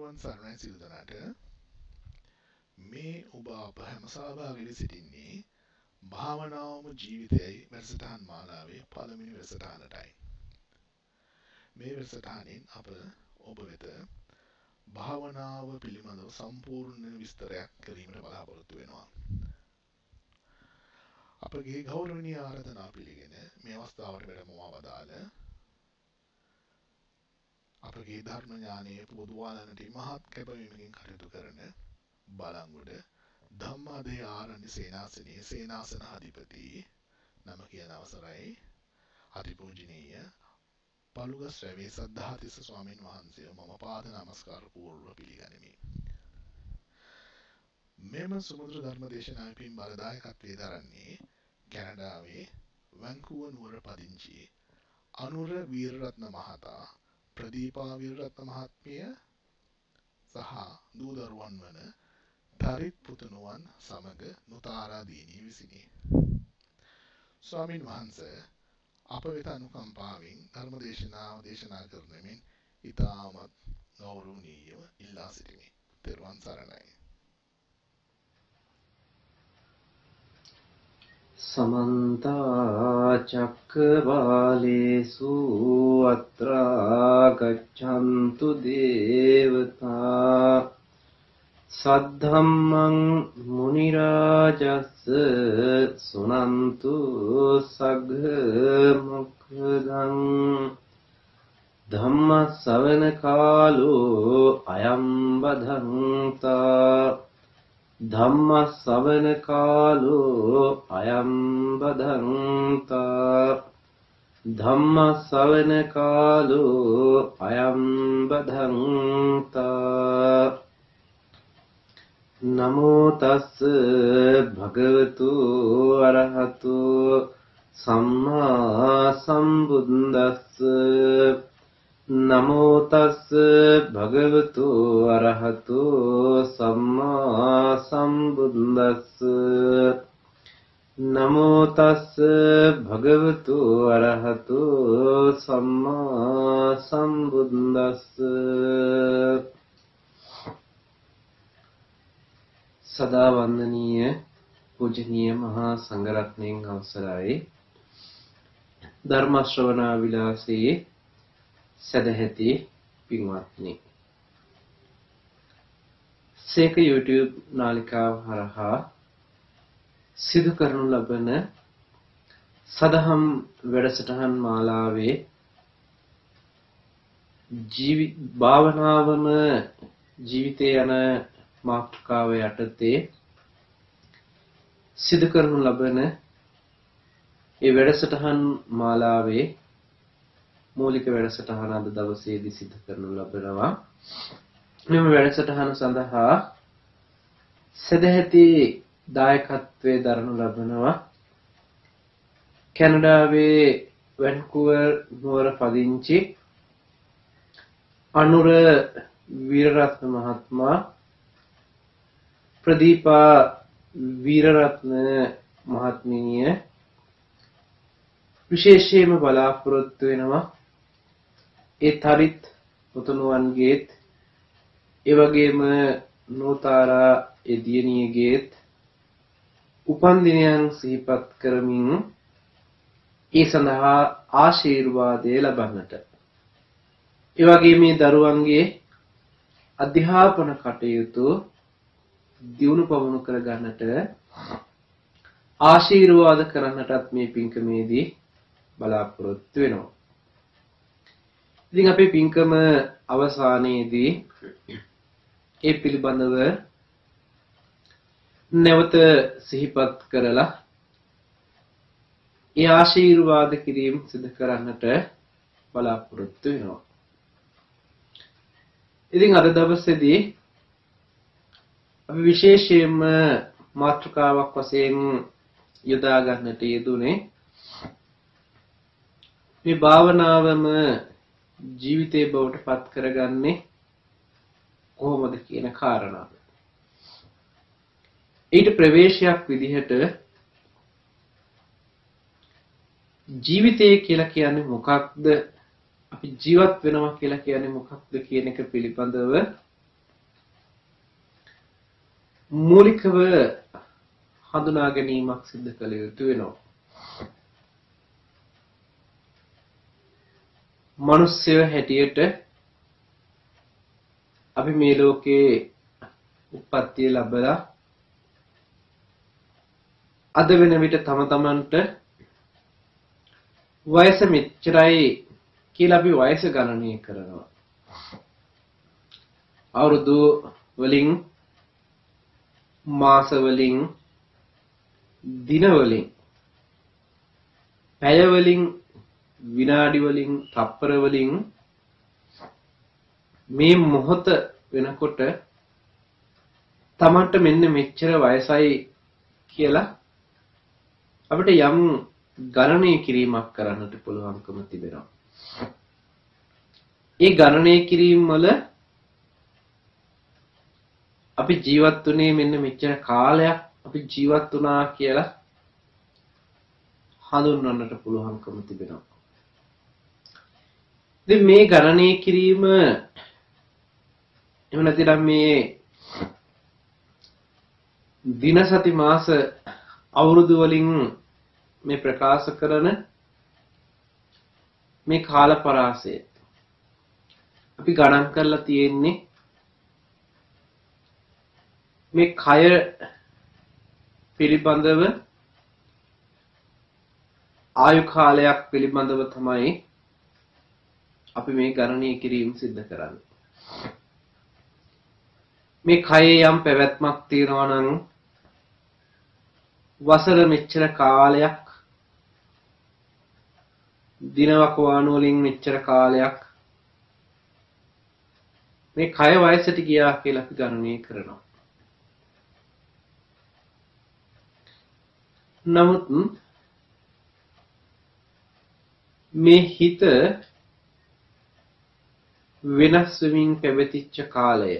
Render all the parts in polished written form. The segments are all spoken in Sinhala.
තෙරුවන් සරණයි සියලු දෙනාට. මේ ඔබ අප හැම සහභාගී සිටින්නේ භාවනාවම ජීවිතයයි වැඩසටහන් මාලාවේ පළමුවෙනි වැඩසටහනටයි. මේ වැඩසටහනින් අප ඔබ වෙත භාවනාව පිළිබඳව සම්පූර්ණ විස්තරයක් කිරීමට බලාපොරොත්තු වෙනවා. අපගේ ගෞරවනීය ආරාධනාව පිළිගෙන මේ අවස්ථාවට වැඩමවා වදාළ අපගේ ධර්ම ඥානයේ පොදුවාලනට මහත් කැපවීමකින් කටයුතු කරන බලංගොඩ ධම්මාදේ ආරණ්‍ය සේනාසනයේ සේනාසනාධිපති නම කියන අවසරයි අතිපූජනීය පළුගස්රැවේ සද්ධාතිස්ස ස්වාමීන් වහන්සේ මම පාද නමස්කාර පූර්ව පිළිගනිමි. මෙම සුමුද්‍ර ධර්ම දේශනාවේ පින් බලදායකත්වයේ දරන්නේ කැනඩාවේ වැන්කූවර් නුවර පදිංචි අනුර වීරරත්න මහතා, ප්‍රදීපා වීරරත්න මහත්මිය සහ දූ දරුවන් වන තරිත් පුතුණුවන් සමග නුතාරා දීනී විසිනි. ස්වාමින් වහන්සේ අප වෙත අනුකම්පාවෙන් ධර්ම දේශනාව දේශනා කරන මෙන් ඉතාමත් ගෞරවණීයව ඉල්ලා සිටිමි. තෙරුවන් සරණයි. समन्त चक्रवालेषु अत्रा गच्छन्तु देवता सद्धम्मं मुनिराजस् सुनन्तु सघ् मुखदं धम्म सवन कालो अयं बधन्ता ධම්ම ශ්‍රවණ කාලෝ අයං බදන්තා ධම්ම ශ්‍රවණ කාලෝ අයං බදන්තා නමෝ තස් භගවතු අරහතු සම්මා සම්බුද්දස්ස නමෝ තස් භගවතු අරහතු සම්මා සම්බුද්දස්ස නමෝ තස් භගවතු අරහතු සම්මා සම්බුද්දස්ස. සදා වන්දනීය පූජනීය මහා සංඝරත්නයන් අවසරයි. ධර්ම ශ්‍රවණා විලාසී සදැහැති පින්වත්නි, සේක YouTube නාලිකාව හරහා සිදු කරනු ලබන සදහම් වැඩසටහන් මාලාවේ භාවනාවම ජීවිතය යන මාතෘකාව යටතේ සිදු කරනු ලබන ඒ වැඩසටහන් මාලාවේ මූලික වැඩසටහන අද දවසේදී සිදු කරනු ලබනවා. මෙම වැඩසටහන සඳහා සදැහැති දායකත්වයේ දරනු ලබනවා කැනඩාවේ වැන්කූවර් නුවර පදිංචි අනුර වීරරත්න මහත්මයා, ප්‍රදීපා වීරරත්න මහත්මිය විශේෂයෙන්ම බලාපොරොත්තු වෙනවා ඒ තරිත් පුතුණුවන්ගේත් ඒ වගේම නෝතාරා එදියණියගේත් උපන් දිනයන් සිහිපත් කරමින් ඒ සඳහා ආශිර්වාදය ලබන්නට, ඒ වගේම මේ දරුවන්ගේ අධ්‍යාපන කටයුතු දියුණු පවුණු කර ගන්නට ආශිර්වාද කරන්නටත් මේ පින්කමේදී බලාපොරොත්තු වෙනවා. ඉතින් අපේ පින්කම අවසානයේදී ඒ පිළිබඳව නැවත සිහිපත් කරලා ඒ ආශිර්වාද කිරීම සිදු කරන්නට බලාපොරොත්තු වෙනවා. ඉතින් අද දවසේදී අපි විශේෂයෙන්ම මාතෘකාවක් වශයෙන් යොදා ගන්නට යෙදුනේ මේ භාවනාවම ජීවිතේ බවට පත් කරගන්නේ කොහොමද කියන කාරණාව. ඊට ප්‍රවේශයක් විදිහට ජීවිතය කියලා කියන්නේ මොකක්ද, අපි ජීවත් වෙනවා කියලා කියන්නේ මොකක්ද කියන එක පිළිබඳව මූලිකව හඳුනා ගැනීමක් සිදු කළ යුතු වෙනවා. මිනිස්සය හැටියට අපි මේ ලෝකේ උප්පත්තිය ලැබලා අද වෙන විට තම තමන්ට වයස මෙච්චරයි කියලා අපි වයස ගණනය කරනවා. අවුරුදු වලින් මාස වලින් දින වලින් පැය වලින් විනාඩි වලින් තප්පර වලින් මේ මොහොත වෙනකොට තමන්ට මෙන්න මෙච්චර වයසයි කියලා අපිට යම් ගණනය කිරීමක් කරන්නට පුළුවන්කම තිබෙනවා. ඒ ගණනය කිරීම වල අපි ජීවත් වුණේ මෙන්න මෙච්චර කාලයක් අපි ජීවත් වුණා කියලා හඳුන්වන්නට පුළුවන්කම තිබෙනවා. ඉතින් මේ ගණනය කිරීම එහෙම නැතිනම් මේ දින සති මාස අවුරුදු වලින් මේ ප්‍රකාශ කරන මේ කාල පරාසය අපි ගණන් කරලා තියෙන්නේ මේ කය පිළිබඳව ආයු කාලයක් පිළිබඳව තමයි අපි මේ ගණනය කිරීම සිද්ධ කරන්නේ. මේ කයේ යම් පැවැත්මක් තියනවා නම් වසර මෙච්චර කාලයක් දින වකවානු වලින් මෙච්චර කාලයක් මේ කය වයසට ගියා කියලා අපි ගණනය කරනවා. නමුත් මේ හිත වෙනස් වෙමින් පැවතිච්ච කාලය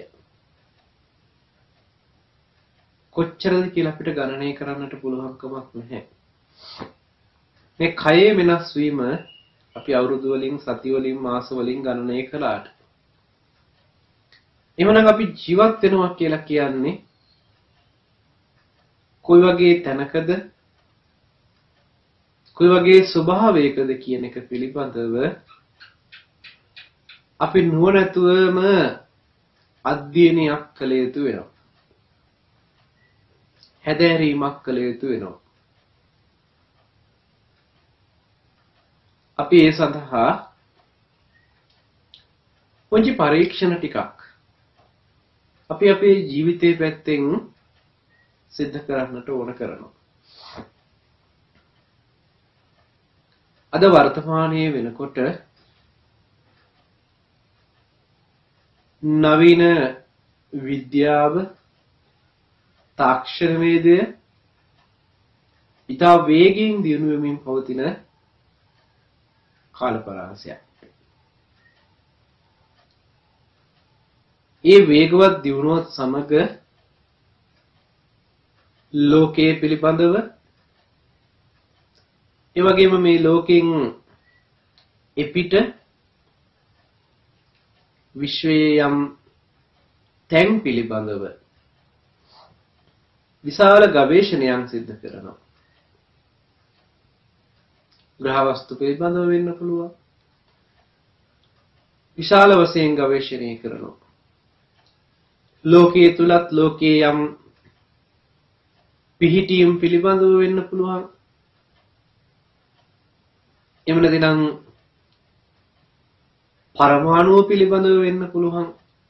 කොච්චරද කියලා අපිට ගණනය කරන්නට පුළුවන් කමක් නැහැ. මේ කයේ වෙනස් වීම අපි අවුරුදු වලින් සති වලින් මාස වලින් ගණනය කළාට එමනම් අපි ජීවත් වෙනවා කියලා කියන්නේ කොයි වගේ තැනකද කොයි වගේ ස්වභාවයකද කියන එක පිළිබඳව අපි නුවණැතුවම අධ්‍යයනයක් කළ යුතු වෙනවා. හැදෑරීමක් කළ යුතු වෙනවා. අපි ඒ සඳහා පොඩි පරීක්ෂණ ටිකක් අපි අපේ ජීවිතයේ පැත්තෙන් සිද්ධ කරන්නට ඕන කරනවා. අද වර්තමානයේ වෙනකොට නවීන විද්‍යාව තාක්ෂණවේදය ඉතා වේගයෙන් දියුණු වෙමින් පවතින කාල පරාසයක්. ඒ වේගවත් දියුණුවත් සමග ලෝකයේ පිළිබඳව ඒ වගේම මේ ලෝකෙන් එපිට විශ්වයේ යම් තැන් පිළිබඳව විශාල ගවේෂණයක් සිදු කරනවා. ග්‍රහ වස්තු පිළිබඳව වෙන්න පුළුවන්. විශාල වශයෙන් ගවේෂණය කරනවා. ලෝකයේ තුලත් ලෝකයේ යම් පිහිටීම් පිළිබඳව වෙන්න පුළුවන්. එහෙම නැතිනම් පරමාණු පිළිබඳව වෙන්න පුළුවන්.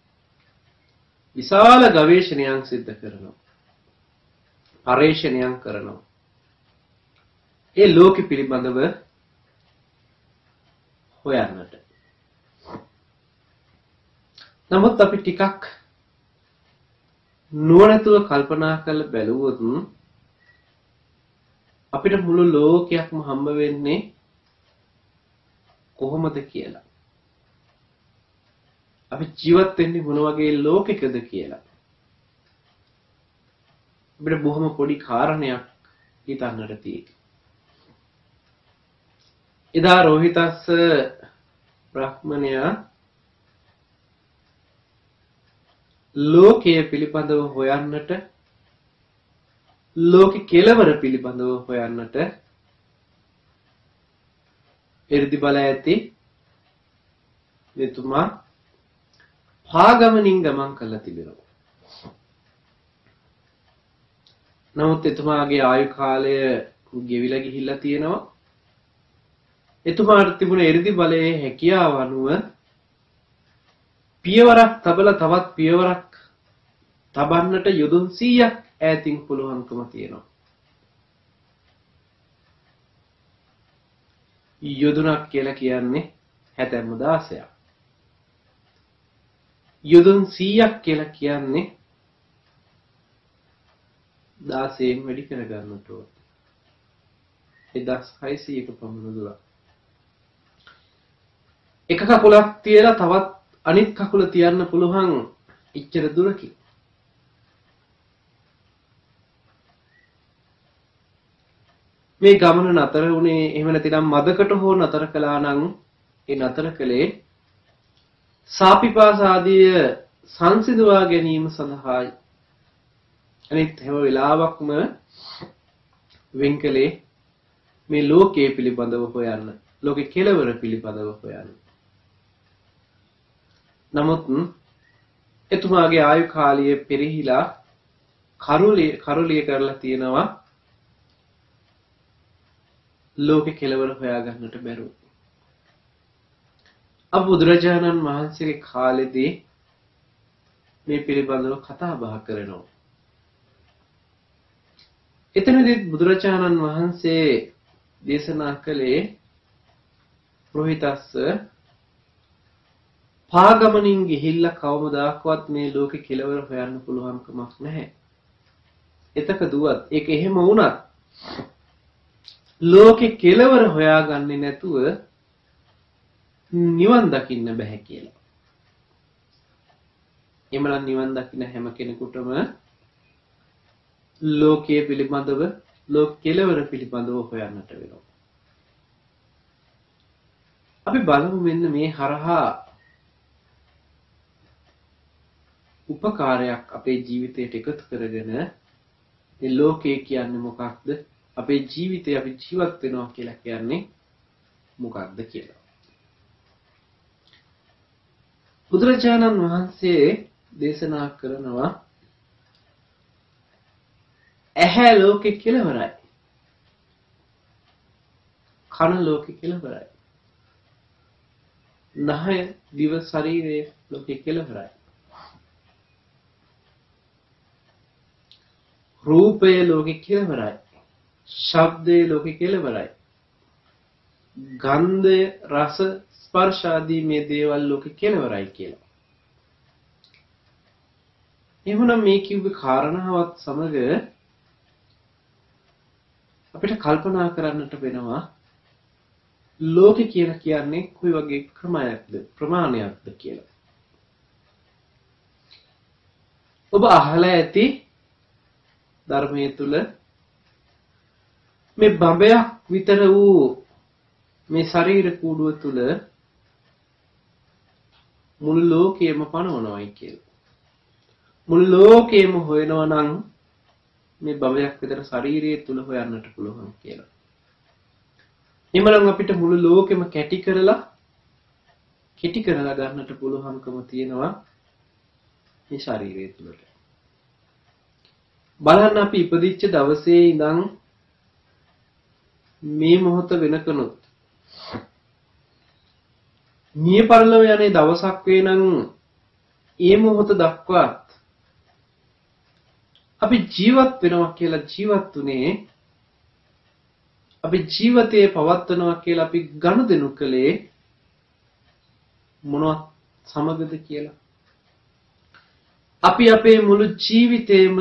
විශාල ගවේෂණයක් සිදු කරනවා. පරීක්ෂණයක් කරනවා. ඒ ලෝක පිළිබඳව හොයන්නට. නමුත් අපි ටිකක් නුවණැතුව කල්පනා කරලා බැලුවොත් අපිට මුළු ලෝකයක්ම හම්බ වෙන්නේ කොහොමද කියලා. අපි ජීවත් වෙන්නේ මොන වගේ ලෝකයකද කියලා. අපිට බොහොම පොඩි කාරණයක් හිතන්නට තියෙනවා. එදා රෝහිතස්ස බ්‍රාහ්මණයා ලෝකයේ පිළිබඳව හොයන්නට ලෝකේ කෙලවර පිළිබඳව හොයන්නට එ르දි බල ඇති එතුමා පාගමනින් ගමන් කළා තිබෙනවා. නමුත් එතුමාගේ ආයු කාලය ගෙවිලා ගිහිල්ලා තියෙනවා. එතුමාට තිබුණ එ르දි බලයේ හැකියාව අනුව පියවරක් තබලා තවත් පියවරක් තබන්නට යොදුන් 100ක් ඈතින් පුළුවන්කම තියෙනවා. යොදුනක් කියලා කියන්නේ හැතැම්ම 16ක්. යොදුන් 100ක් කියලා කියන්නේ 16න් වැඩි කරගන්නට ඕන. 1600ක පමණ දුරක්. එක කකුලක් තියලා තවත් අනිත් කකුල තියන්න පුළුවන් ඉච්චර දුරකින්. මේ ගමන නතර වුණේ එහෙම නැතිනම් මදකට හෝ නතර කළා නම් ඒ නතර කළේ සාපිපාස ආදී සංසිඳවා ගැනීම සඳහායි. අනිත් හැම වෙලාවකම වෙන් කළේ මේ ලෝකයේ පිළිබඳව හොයන්න, ලෝකේ කෙලවර පිළිබඳව හොයන්න. නමුත් එතුමාගේ ආයු කාලය පෙරහිලා කරුලිය කරලා තියෙනවා ලෝකේ කෙලවර හොයාගන්නට බැරුව. අප බුදුරජාණන් වහන්සේගේ කාලෙදී මේ පිළිබඳව කතා බහ කරනවා. එතනදී බුදුරජාණන් වහන්සේ දේශනා කළේ රෝහිතස්ස පාගමනින් ගිහිල්ලා කවමදාකවත් මේ ලෝකේ කෙලවර හොයන්න පුළුවන් කමක් නැහැ. එතක දුවත් ඒක එහෙම වුණත් ලෝකේ කෙලවර හොයාගන්නේ නැතුව නිවන් දකින්න බෑ කියලා. එමනම් නිවන් දකින්න හැම කෙනෙකුටම ලෝකයේ පිළිබඳව, ලෝක කෙලවර පිළිබඳව හොයන්නට වෙනවා. අපි බලමු මෙන්න මේ හරහා උපකාරයක් අපේ ජීවිතයට එකතු කරගෙන මේ ලෝකය කියන්නේ මොකක්ද? අපේ ජීවිතේ අපි ජීවත් වෙනවා කියලා කියන්නේ මොකක්ද කියලා. බුදුරජාණන් වහන්සේ දේශනා කරනවා ඇහැ ලෝකේ කෙලවරයි. කන ලෝකේ කෙලවරයි. නහය, දිව, ශරීරය ලෝකේ කෙලවරයි. රූපය ලෝකේ කෙලවරයි. ශබ්දය ලෝකේ කෙලවරයි. ගන්ධය, රස, ස්පර්ශ ආදී මේ දේවල් ලෝකේ කෙලවරයි කියලා. එහෙනම් මේ කිව්වේ කාරණාවත් සමග අපිට කල්පනා කරන්නට වෙනවා ලෝකේ කියලා කියන්නේ කොයි වගේ ක්‍රමයක්ද, ප්‍රමාණයක්ද කියලා. ඔබ අහලා ඇති ධර්මයේ තුල මේ බඹයක් විතර වූ මේ ශරීර කූඩුව තුල මුළු ලෝකයම පනවනවායි කියලා. මුළු ලෝකයම හොයනවා නම් මේ බඹයක් විතර ශරීරය තුල හොයන්නට පුළුවන් කියලා. එමනම් අපිට මුළු ලෝකෙම කැටි කරලා ගන්නට පුළුවන්කම තියෙනවා මේ ශරීරය තුලට. බලන්න අපි ඉපදිච්ච දවසේ ඉඳන් මේ මොහොත වෙනකනොත් මිය පරලොව යන්නේ දවසක් වේ නම් ඒ මොහොත දක්වාත් අපි ජීවත් වෙනවා කියලා ජීවත් උනේ අපි ජීවිතේ පවත්වනවා කියලා අපි ගනුදෙනු කළේ මොනවත් සමගද කියලා. අපි අපේ මුළු ජීවිතේම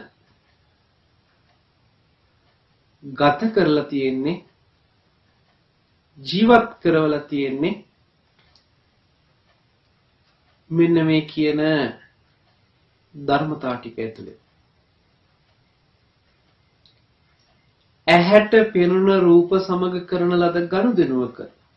ගත කරලා තියෙන්නේ, ජීවත් කරවලා තියෙන්නේ මෙන්න මේ කියන ධර්මතා ටික ඇතුලේ. ඇහැට පෙනුන රූප සමග කරන ලද ගනුදෙනුවක,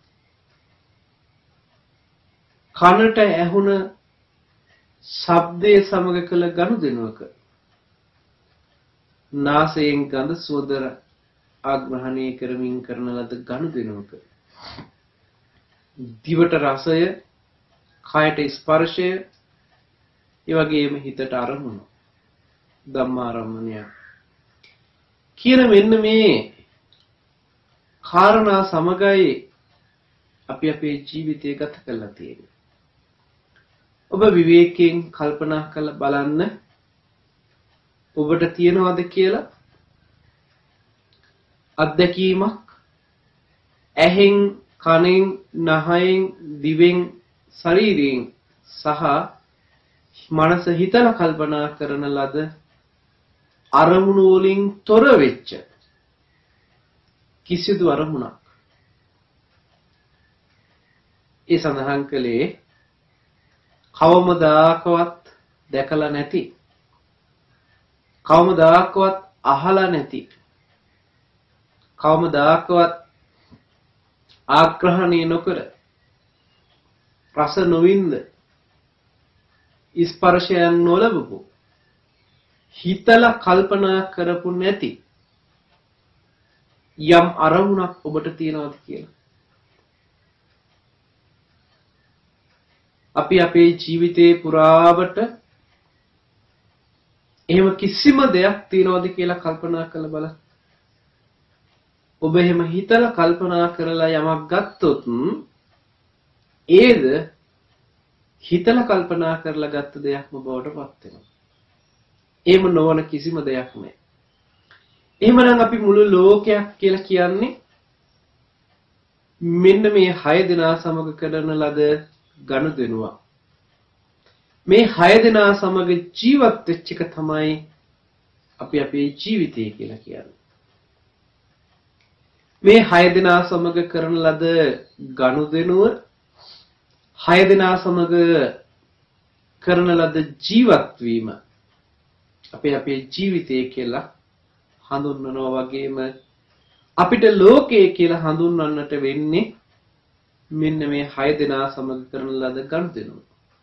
කනට ඇහුන ශබ්දයේ සමග කළ ගනුදෙනුවක, නාසයෙන් ගඳ සුවඳ ආග්‍රහණය කරමින් කරන ලද ගනුදෙනුවක දිවට රසය, කයට ස්පර්ශය, ඒ වගේම හිතට අරමුණ ධම්මාරම්මණය කියන මෙන්න මේ කාරණා සමගයි අපි අපේ ජීවිතය ගත කරලා තියෙන්නේ. ඔබ විවේකයෙන් කල්පනා කරලා බලන්න ඔබට තියනවද කියලා අත්දැකීමක් ඇහෙන්, කනෙන්, නහයෙන්, දිවෙන්, ශරීරයෙන් සහ මනස හිතලා කල්පනා කරන ලද අරමුණු වලින් තොර වෙච්ච කිසිදු අරමුණක්. ඒ සඳහන් කළේ කවමදාකවත් දැකලා නැති, කවමදාකවත් අහලා නැති, කවමදාකවත් ආග්‍රහණය නොකර, රස නොවින්ද, ස්පර්ශයන් නොලබපු, හිතලා කල්පනා කරපු නැති යම් අරමුණක් ඔබට තියෙනවද කියලා. අපි අපේ ජීවිතේ පුරාවට එහෙම කිසිම දෙයක් තියෙනවද කියලා කල්පනා කරලා බලන්න. ඔබ එහෙම හිතලා කල්පනා කරලා යමක් ගත්තොත් ඒද හිතලා කල්පනා කරලා ගත්ත දෙයක්ම බවට පත් වෙනවා. එහෙම නොවන කිසිම දෙයක් නැහැ. එහෙමනම් අපි මුළු ලෝකයක් කියලා කියන්නේ මෙන්න මේ 6 දෙනා සමග කරන ලද ගනුදෙනුවක්. මේ 6 දෙනා සමග ජීවත් වෙච්ච එක තමයි අපි අපේ ජීවිතය කියලා කියන්නේ. මේ 6 දෙනා සමග කරන ලද ගනුදෙනුව, 6 දෙනා සමග කරන ලද ජීවත් වීම අපේ ජීවිතය කියලා හඳුන්වනවා. වගේම අපිට ලෝකය කියලා හඳුන්වන්නට වෙන්නේ මෙන්න මේ 6 දෙනා සමග කරන ලද ගනුදෙනුව.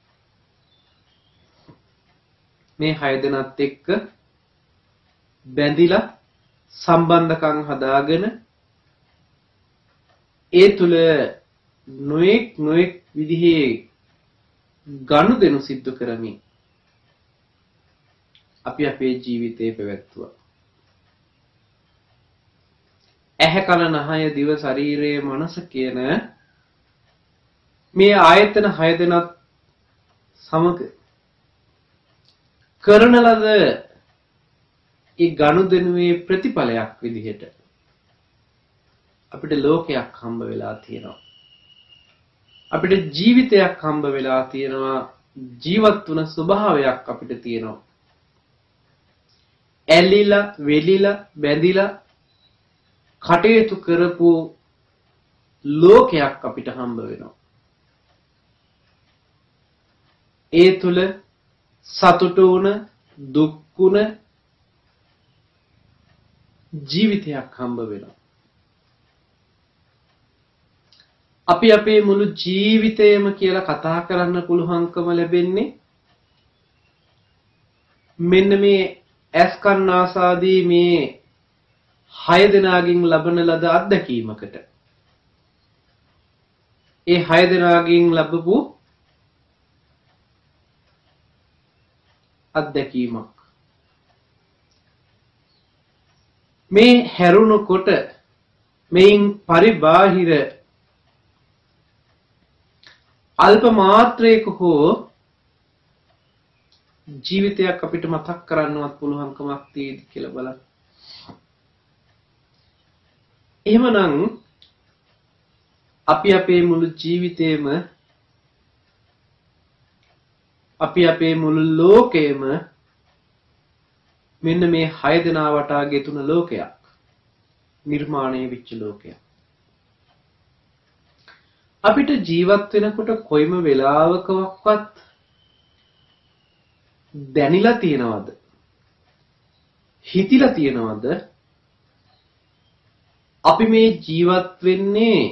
මේ 6 දෙනාත් එක්ක බැඳිලා සම්බන්ධකම් හදාගෙන ඒ තුල නොඑක් විදිහේ ගනුදෙනු සිද්ධ කරමින් අපි අපේ ජීවිතේ පැවැත්තුවා. ඇහැ, කන, නහය, දිව, ශරීරය, මනස කියන මේ ආයතන 6 දෙනාත් සමග කරන ලද ඒ ගනුදෙනුවේ ප්‍රතිඵලයක් විදිහට අපිට ලෝකයක් හම්බ වෙලා තියෙනවා. අපිට ජීවිතයක් හම්බ වෙලා තියෙනවා. ජීවත් වුණ ස්වභාවයක් අපිට තියෙනවා. ඇලිලා, වෙලිලා, බැඳිලා කටයුතු කරපු ලෝකයක් අපිට හම්බ වෙනවා. ඒ තුල සතුට වුණ, දුක් වුණ ජීවිතයක් හම්බ වෙනවා. අපි අපේ මුළු ජීවිතයම කියලා කතා කරන්න පුළුවන්කම ලැබෙන්නේ මෙන්න මේ ඇස්, කන්, නාසාදී මේ 6 දෙනාගෙන් ලබන ලද අත්දැකීමකට. ඒ 6 දෙනාගෙන් ලැබපු අත්දැකීමක්. මේ හැරුණකොට මේන් පරිබාහිර අල්ප මාත්‍රයක හෝ ජීවිතයක් අපිට මතක් කරන්නවත් පුළුවන්කමක් තියෙද කියලා බලන්න. එහෙමනම් අපි අපේ මුළු ජීවිතේම, අපි අපේ මුළු ලෝකෙම මෙන්න මේ 6 දෙනා වටා ගෙතුන ලෝකයක්, නිර්මාණය වෙච්ච ලෝකයක්. අපිට ජීවත් වෙනකොට කොයිම වෙලාවකවත් දැනිලා තියෙනවද, හිතිලා තියෙනවද අපි මේ ජීවත් වෙන්නේ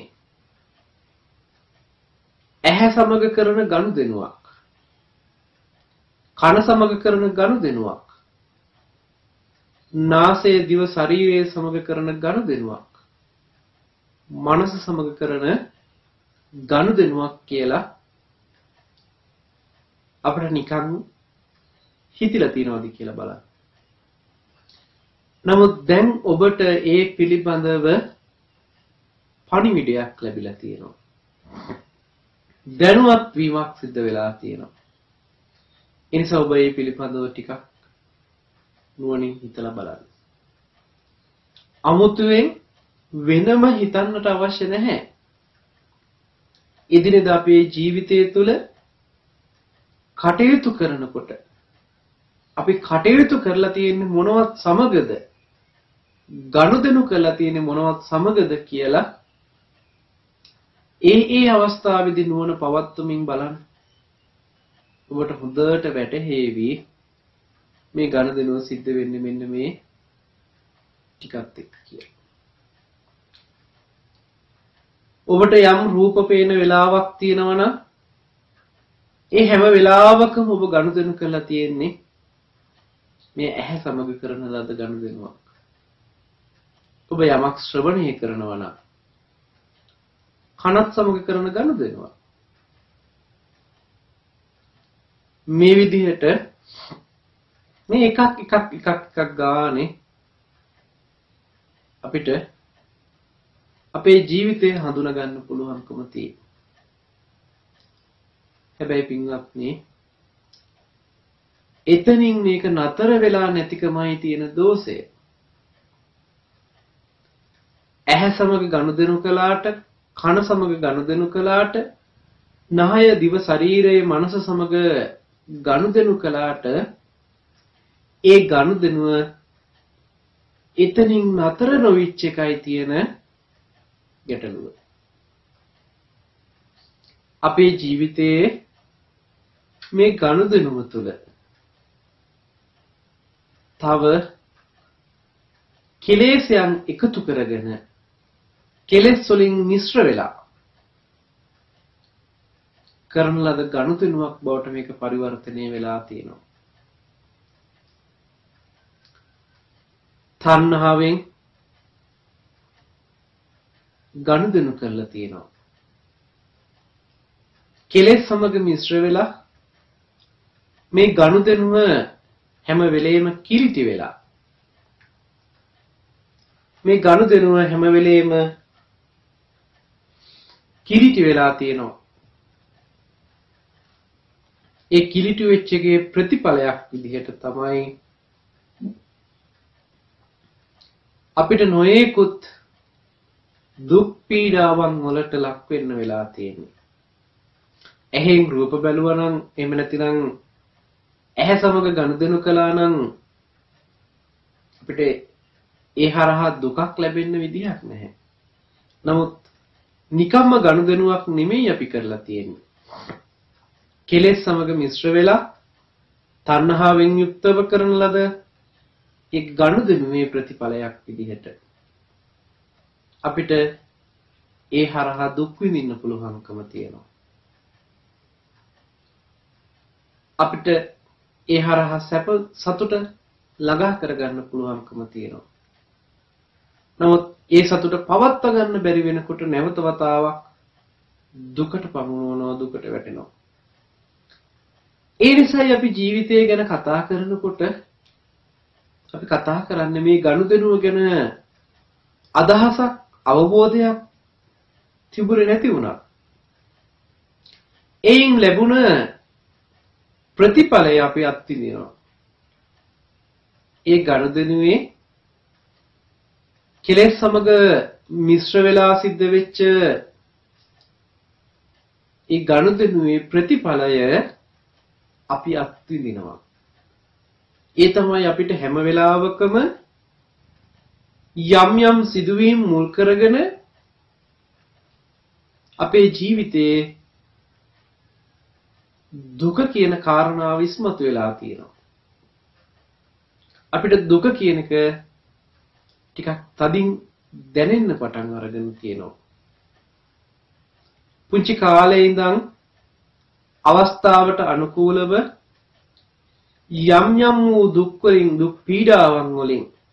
ඇහැ සමග කරන ගනුදෙනුවක්, කන සමග කරන ගනුදෙනුවක්, නාසය දිව ශරීරය සමග කරන ගනුදෙනුවක්. මනස සමග කරන ගනුදෙනුවක් කියලා අපිට නිකන් හිතිලා තියනවාද කියලා බලන්න. නමුත් දැන් ඔබට ඒ පිළිබඳව පණිවිඩයක් ලැබිලා තියෙනවා. දැනුවත් වීමක් සිද්ධ වෙලා තියෙනවා. ඒ නිසා ඔබ මේ පිළිබඳව ටිකක් නුවණින් හිතලා බලන්න. අමුතුවෙන් වෙනම හිතන්නට අවශ්‍ය නැහැ. එදිනෙදා අපේ ජීවිතය තුළ කටයුතු කරනකොට අපි කටයුතු කරලා තියෙන්නේ මොනවත් සමගද? ගනුදෙනු කරලා තියෙන්නේ මොනවත් සමගද කියලා ඒ අවස්ථාවේදී නුවණ පවත්වමින් බලන්න. ඔබට හොඳට වැටහෙවි මේ ගනුදෙනුව සිද්ධ වෙන්නේ මෙන්න මේ ටිකත් එක්ක කියලා. ඔබට යම් රූප පේන වෙලාවක් තියෙනවා නම් ඒ හැම වෙලාවකම ඔබ ගනුදෙනු කරලා තියෙන්නේ මේ ඇහැ සමග කරන ලද ගනුදෙනුවක්. ඔබ යමක් ශ්‍රවණය කරනවා නම් කනත් සමග කරන ගනුදෙනුවක්. මේ විදිහට මේ එකක් ගානේ අපිට අපේ ජීවිතය හඳුනා ගන්න පුළුවන්කම තියෙනවා. හැබැයි පින්වත්නි එතනින් මේක නතර වෙලා නැතිකමයි තියෙන දෝෂය. ඇහැ සමග ගනුදෙනු කළාට, කන සමග ගනුදෙනු කළාට, නහය දිව ශරීරයේ මනස සමග ගනුදෙනු කළාට ඒ ගනුදෙනුව එතනින් නතර නොවිච්ච එකයි තියෙන ගැටලුව. අපේ ජීවිතයේ මේ ගනුදෙනුව තුළ තව කෙලෙස්යන් එකතු කරගෙන කෙලෙස් වලින් මිශ්‍ර වෙලා කරන ලද ගනුදෙනුවක් බවට මේක පරිවර්තනය වෙලා තියෙනවා. තණ්හාවෙන් ගනුදෙනු කරලා තියෙනවා. කෙලෙස් සමග මිශ්‍ර වෙලා මේ ගනුදෙනුව හැම වෙලේම කිලිටි වෙලා මේ ගනුදෙනුව හැම වෙලේම කිලිටි වෙලා තියෙනවා. ඒ කිලිටි වෙච්ච එකේ ප්‍රතිඵලයක් විදිහට තමයි අපිට නොයේකුත් දුක් පීඩාවන් වලට ලක් වෙන්න වෙලා තියෙන්නේ. එහෙන් රූප බැලුවා නම් එහෙම නැතිනම් ඇහැ සමග ගනුදෙනු කළා නම් අපිට ඒ හරහා දුකක් ලැබෙන්න විදිහක් නැහැ. නමුත් නිකම්ම ගනුදෙනුවක් නෙමෙයි අපි කරලා තියෙන්නේ. කෙලෙස් සමග මිශ්‍ර වෙලා තණ්හාවෙන් යුක්තව කරන ලද ඒ ගනුදෙනුවේ ප්‍රතිඵලයක් විදිහට අපිට ඒ හරහා දුක් විඳින්න පුළුවන්කම තියෙනවා. අපිට ඒ හරහා සැප සතුට ළඟා කරගන්න පුළුවන්කම තියෙනවා. නමුත් ඒ සතුට පවත්වා ගන්න බැරි වෙනකොට නැවත වතාවක් දුකට පමුණවනවා, දුකට වැටෙනවා. ඒ නිසායි අපි ජීවිතය ගැන කතා කරනකොට අපි කතා කරන්නේ මේ ගනුදෙනුව ගැන අදහසක්, අවබෝධයක් තිබුණේ නැති වුණා. එයින් ලැබුණ ප්‍රතිඵලය අපි අත්විඳිනවා. ඒ ගනුදෙනුවේ කෙලෙස් සමග මිශ්‍ර වෙලා සිද්ධ වෙච්ච ඒ ගනුදෙනුවේ ප්‍රතිඵලය අපි අත්විඳිනවා. ඒ තමයි අපිට හැම වෙලාවකම යම් සිදුවීම් මුල් කරගෙන අපේ ජීවිතයේ දුක කියන කාරණාව ඉස්මතු වෙලා තියෙනවා. අපිට දුක කියන එක ටිකක් තදින් දැනෙන්න පටන් අරගෙන තියෙනවා. පුංචි කාලේ ඉඳන් අවස්ථාවට අනුකූලව යම් වූ දුක් වලින්, දුක් පීඩාවන් වලින්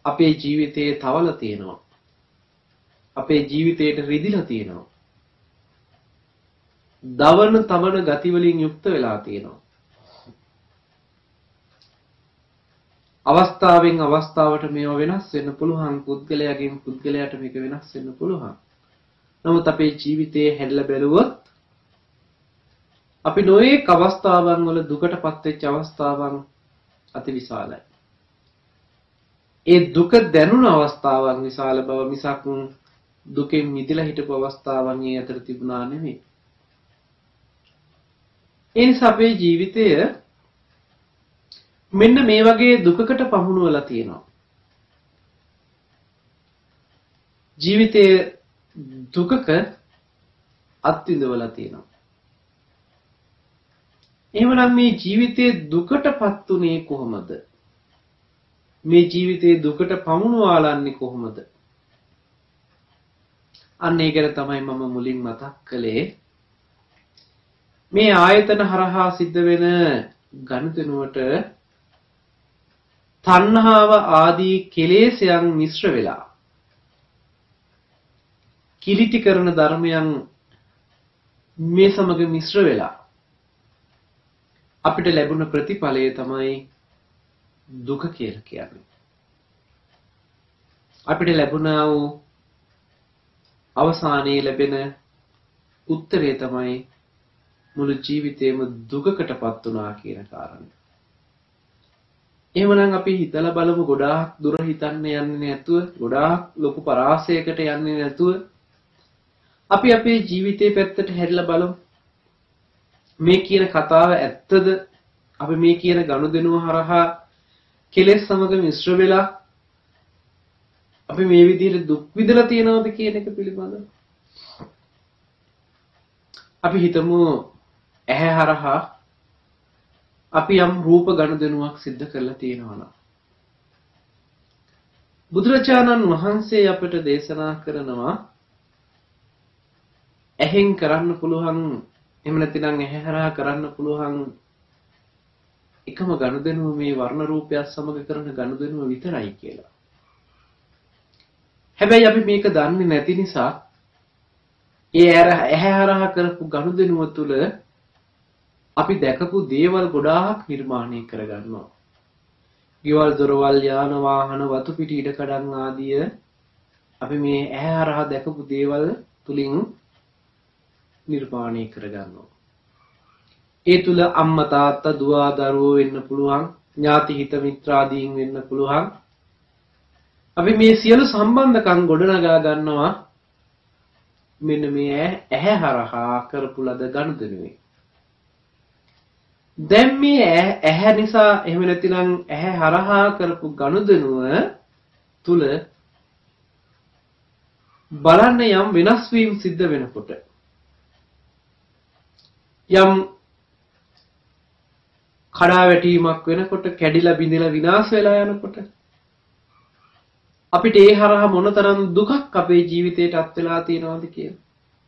අපේ ජීවිතේ තවලා තියෙනවා. අපේ ජීවිතේට රිදිලා තියෙනවා. දවන තවන ගති වලින් යුක්ත වෙලා තියෙනවා. අවස්ථාවෙන් අවස්ථාවට මේවා වෙනස් වෙන්න පුළුවන්. පුද්ගලයාගෙන් පුද්ගලයාට මේක වෙනස් වෙන්න පුළුවන්. නමුත් අපේ ජීවිතයේ හැදලා බැලුවොත් අපි නොයේක අවස්ථාවන් වල දුකටපත් වෙච්ච අවස්ථාවන් අතිවිශාලයි. ඒ දුක දැනුණ අවස්ථාවන් විශාල බව මිසක් දුකෙන් මිදලා හිටපු අවස්ථාවන් ඒ අතර තිබුණා නෙමෙයි. ඒ නිසා අපේ ජීවිතය මෙන්න මේ වගේ දුකකට පමුණුවලා තියෙනවා. ජීවිතයේ දුකක අත්විඳවලා තියෙනවා. එහෙමනම් මේ ජීවිතයේ දුකටපත් උනේ කොහොමද? මේ ජීවිතයේ දුකට පමුණුවාලන්නේ කොහොමද? අන්න ඒ ගැන තමයි මම මුලින් මතක් කළේ. මේ ආයතන හරහා සිද්ධ වෙන ගනුදෙනුවට තණ්හාව ආදී කෙලෙසයන් මිශ්‍ර වෙලා කිලිටි කරන ධර්මයන් මේ සමග මිශ්‍ර වෙලා අපිට ලැබුණ ප්‍රතිඵලය තමයි දුක කියලා කියන්නේ. අපිට ලැබුණා වූ අවසානයේ ලැබෙන උත්තරය තමයි මුළු ජීවිතේම දුකකටපත් වුණා කියන කාරණය. එහෙමනම් අපි හිතලා බලමු ගොඩාක් දුර හිතන්න යන්නේ නැතුව, ගොඩාක් ලොකු පරාසයකට යන්නේ නැතුව අපි අපේ ජීවිතේ පැත්තට හැරිලා බලමු. මේ කියන කතාව ඇත්තද? අපි මේ කියන ගනුදෙනුව හරහා කෙලෙස් සමග මිශ්‍ර වෙලා අපි මේ විදිහට දුක් විඳලා තියෙනවද කියන එක පිළිබඳව අපි හිතමු. ඇහැ හරහා අපි යම් රූප ගනුදෙනුවක් සිද්ධ කරලා තියෙනවා නම් බුදුරජාණන් වහන්සේ අපට දේශනා කරනවා ඇහෙන් කරන්න පුළුවන්, එහෙම නැතිනම් ඇහැ හරහා කරන්න පුළුවන් එකම ගනුදෙනුව මේ වර්ණ රූපයත් සමග කරන ගනුදෙනුව විතරයි කියලා. හැබැයි අපි මේක දන්නේ නැති නිසා ඒ ඇහැ හරහා කරපු ගනුදෙනුව තුළ අපි දැකපු දේවල් ගොඩාක් නිර්මාණය කරගන්නවා. ගෙවල් දොරවල් යාන වාහන වතු පිටි ඉඩ කඩන් ආදිය අපි මේ ඇහැ හරහා දැකපු දේවල් තුලින් නිර්මාණය කරගන්නවා. ඒ තුල අම්මා තාත්තා දුව දරුවෝ වෙන්න පුළුවන්, ඥාති හිත මිත්‍රාදීන් වෙන්න පුළුවන්. අපි මේ සියලු සම්බන්ධකම් ගොඩනගා ගන්නවා මෙන්න මේ ඇහැ හරහා කරපු ලද ගනුදෙනුවේ. දැන් මේ ඇහැ නිසා එහෙම නැතිනම් ඇහැ හරහා කරපු ගනුදෙනුව තුල බලන්න යම් වෙනස් වීම සිද්ධ වෙනකොට, යම් කඩා වැටීමක් වෙනකොට, කැඩිලා බිඳිලා විනාශ වෙලා යනකොට අපිට ඒ හරහා මොනතරම් දුකක් අපේ ජීවිතේට අත් වෙලා තියෙනවද කියලා.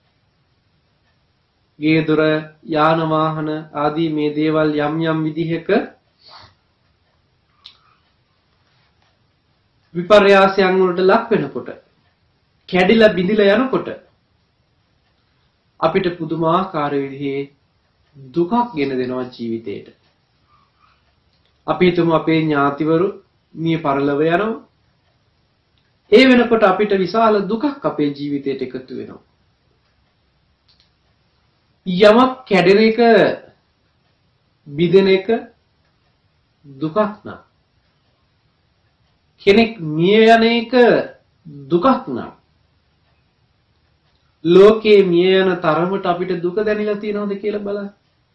ගේ දොර යාන වාහන ආදී මේ දේවල් යම් යම් විදිහක විපර්යාසයන් වලට ලක් වෙනකොට, කැඩිලා බිඳිලා යනකොට අපිට පුදුමාකාර විදිහේ දුකක් ගෙන දෙනවා ජීවිතේට. අපි හිතමු අපේ ඥාතිවරු මිය පරලොව යනවා. ඒ වෙනකොට අපිට විශාල දුකක් අපේ ජීවිතයට එකතු වෙනවා. යමක් කැඩෙන එක, බිඳෙන එක දුකක් නම්, කෙනෙක් මිය යන එක දුකක් නම්, ලෝකේ මිය යන තරමට අපිට දුක දැනෙලා තියෙනවද කියලා බලන්න.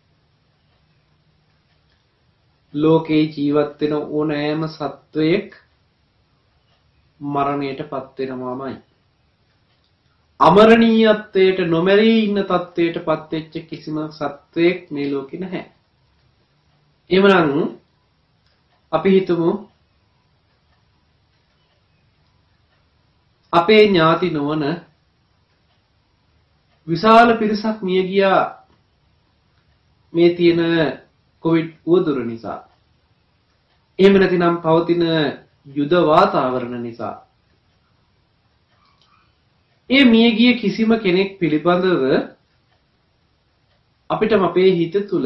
ලෝකේ ජීවත් වෙන ඕනෑම සත්වයක් මරණයටපත් වෙනවාමයි. අමරණීයත්වයට නොමැරී ඉන්න තත්වයටපත් වෙච්ච කිසිම සත්වයක් මේ ලෝකේ නැහැ. එhmenan අපි හිතමු අපේ ඥාති නොවන විශාල පිරිසක් මිය ගියා මේ තියෙන කොවිඩ් උවදුර නිසා. එහෙම නැතිනම් පවතින යුද වාතාවරණ නිසා. ඒ මියගිය කිසිම කෙනෙක් පිළිබඳව අපිට අපේ හිත තුළ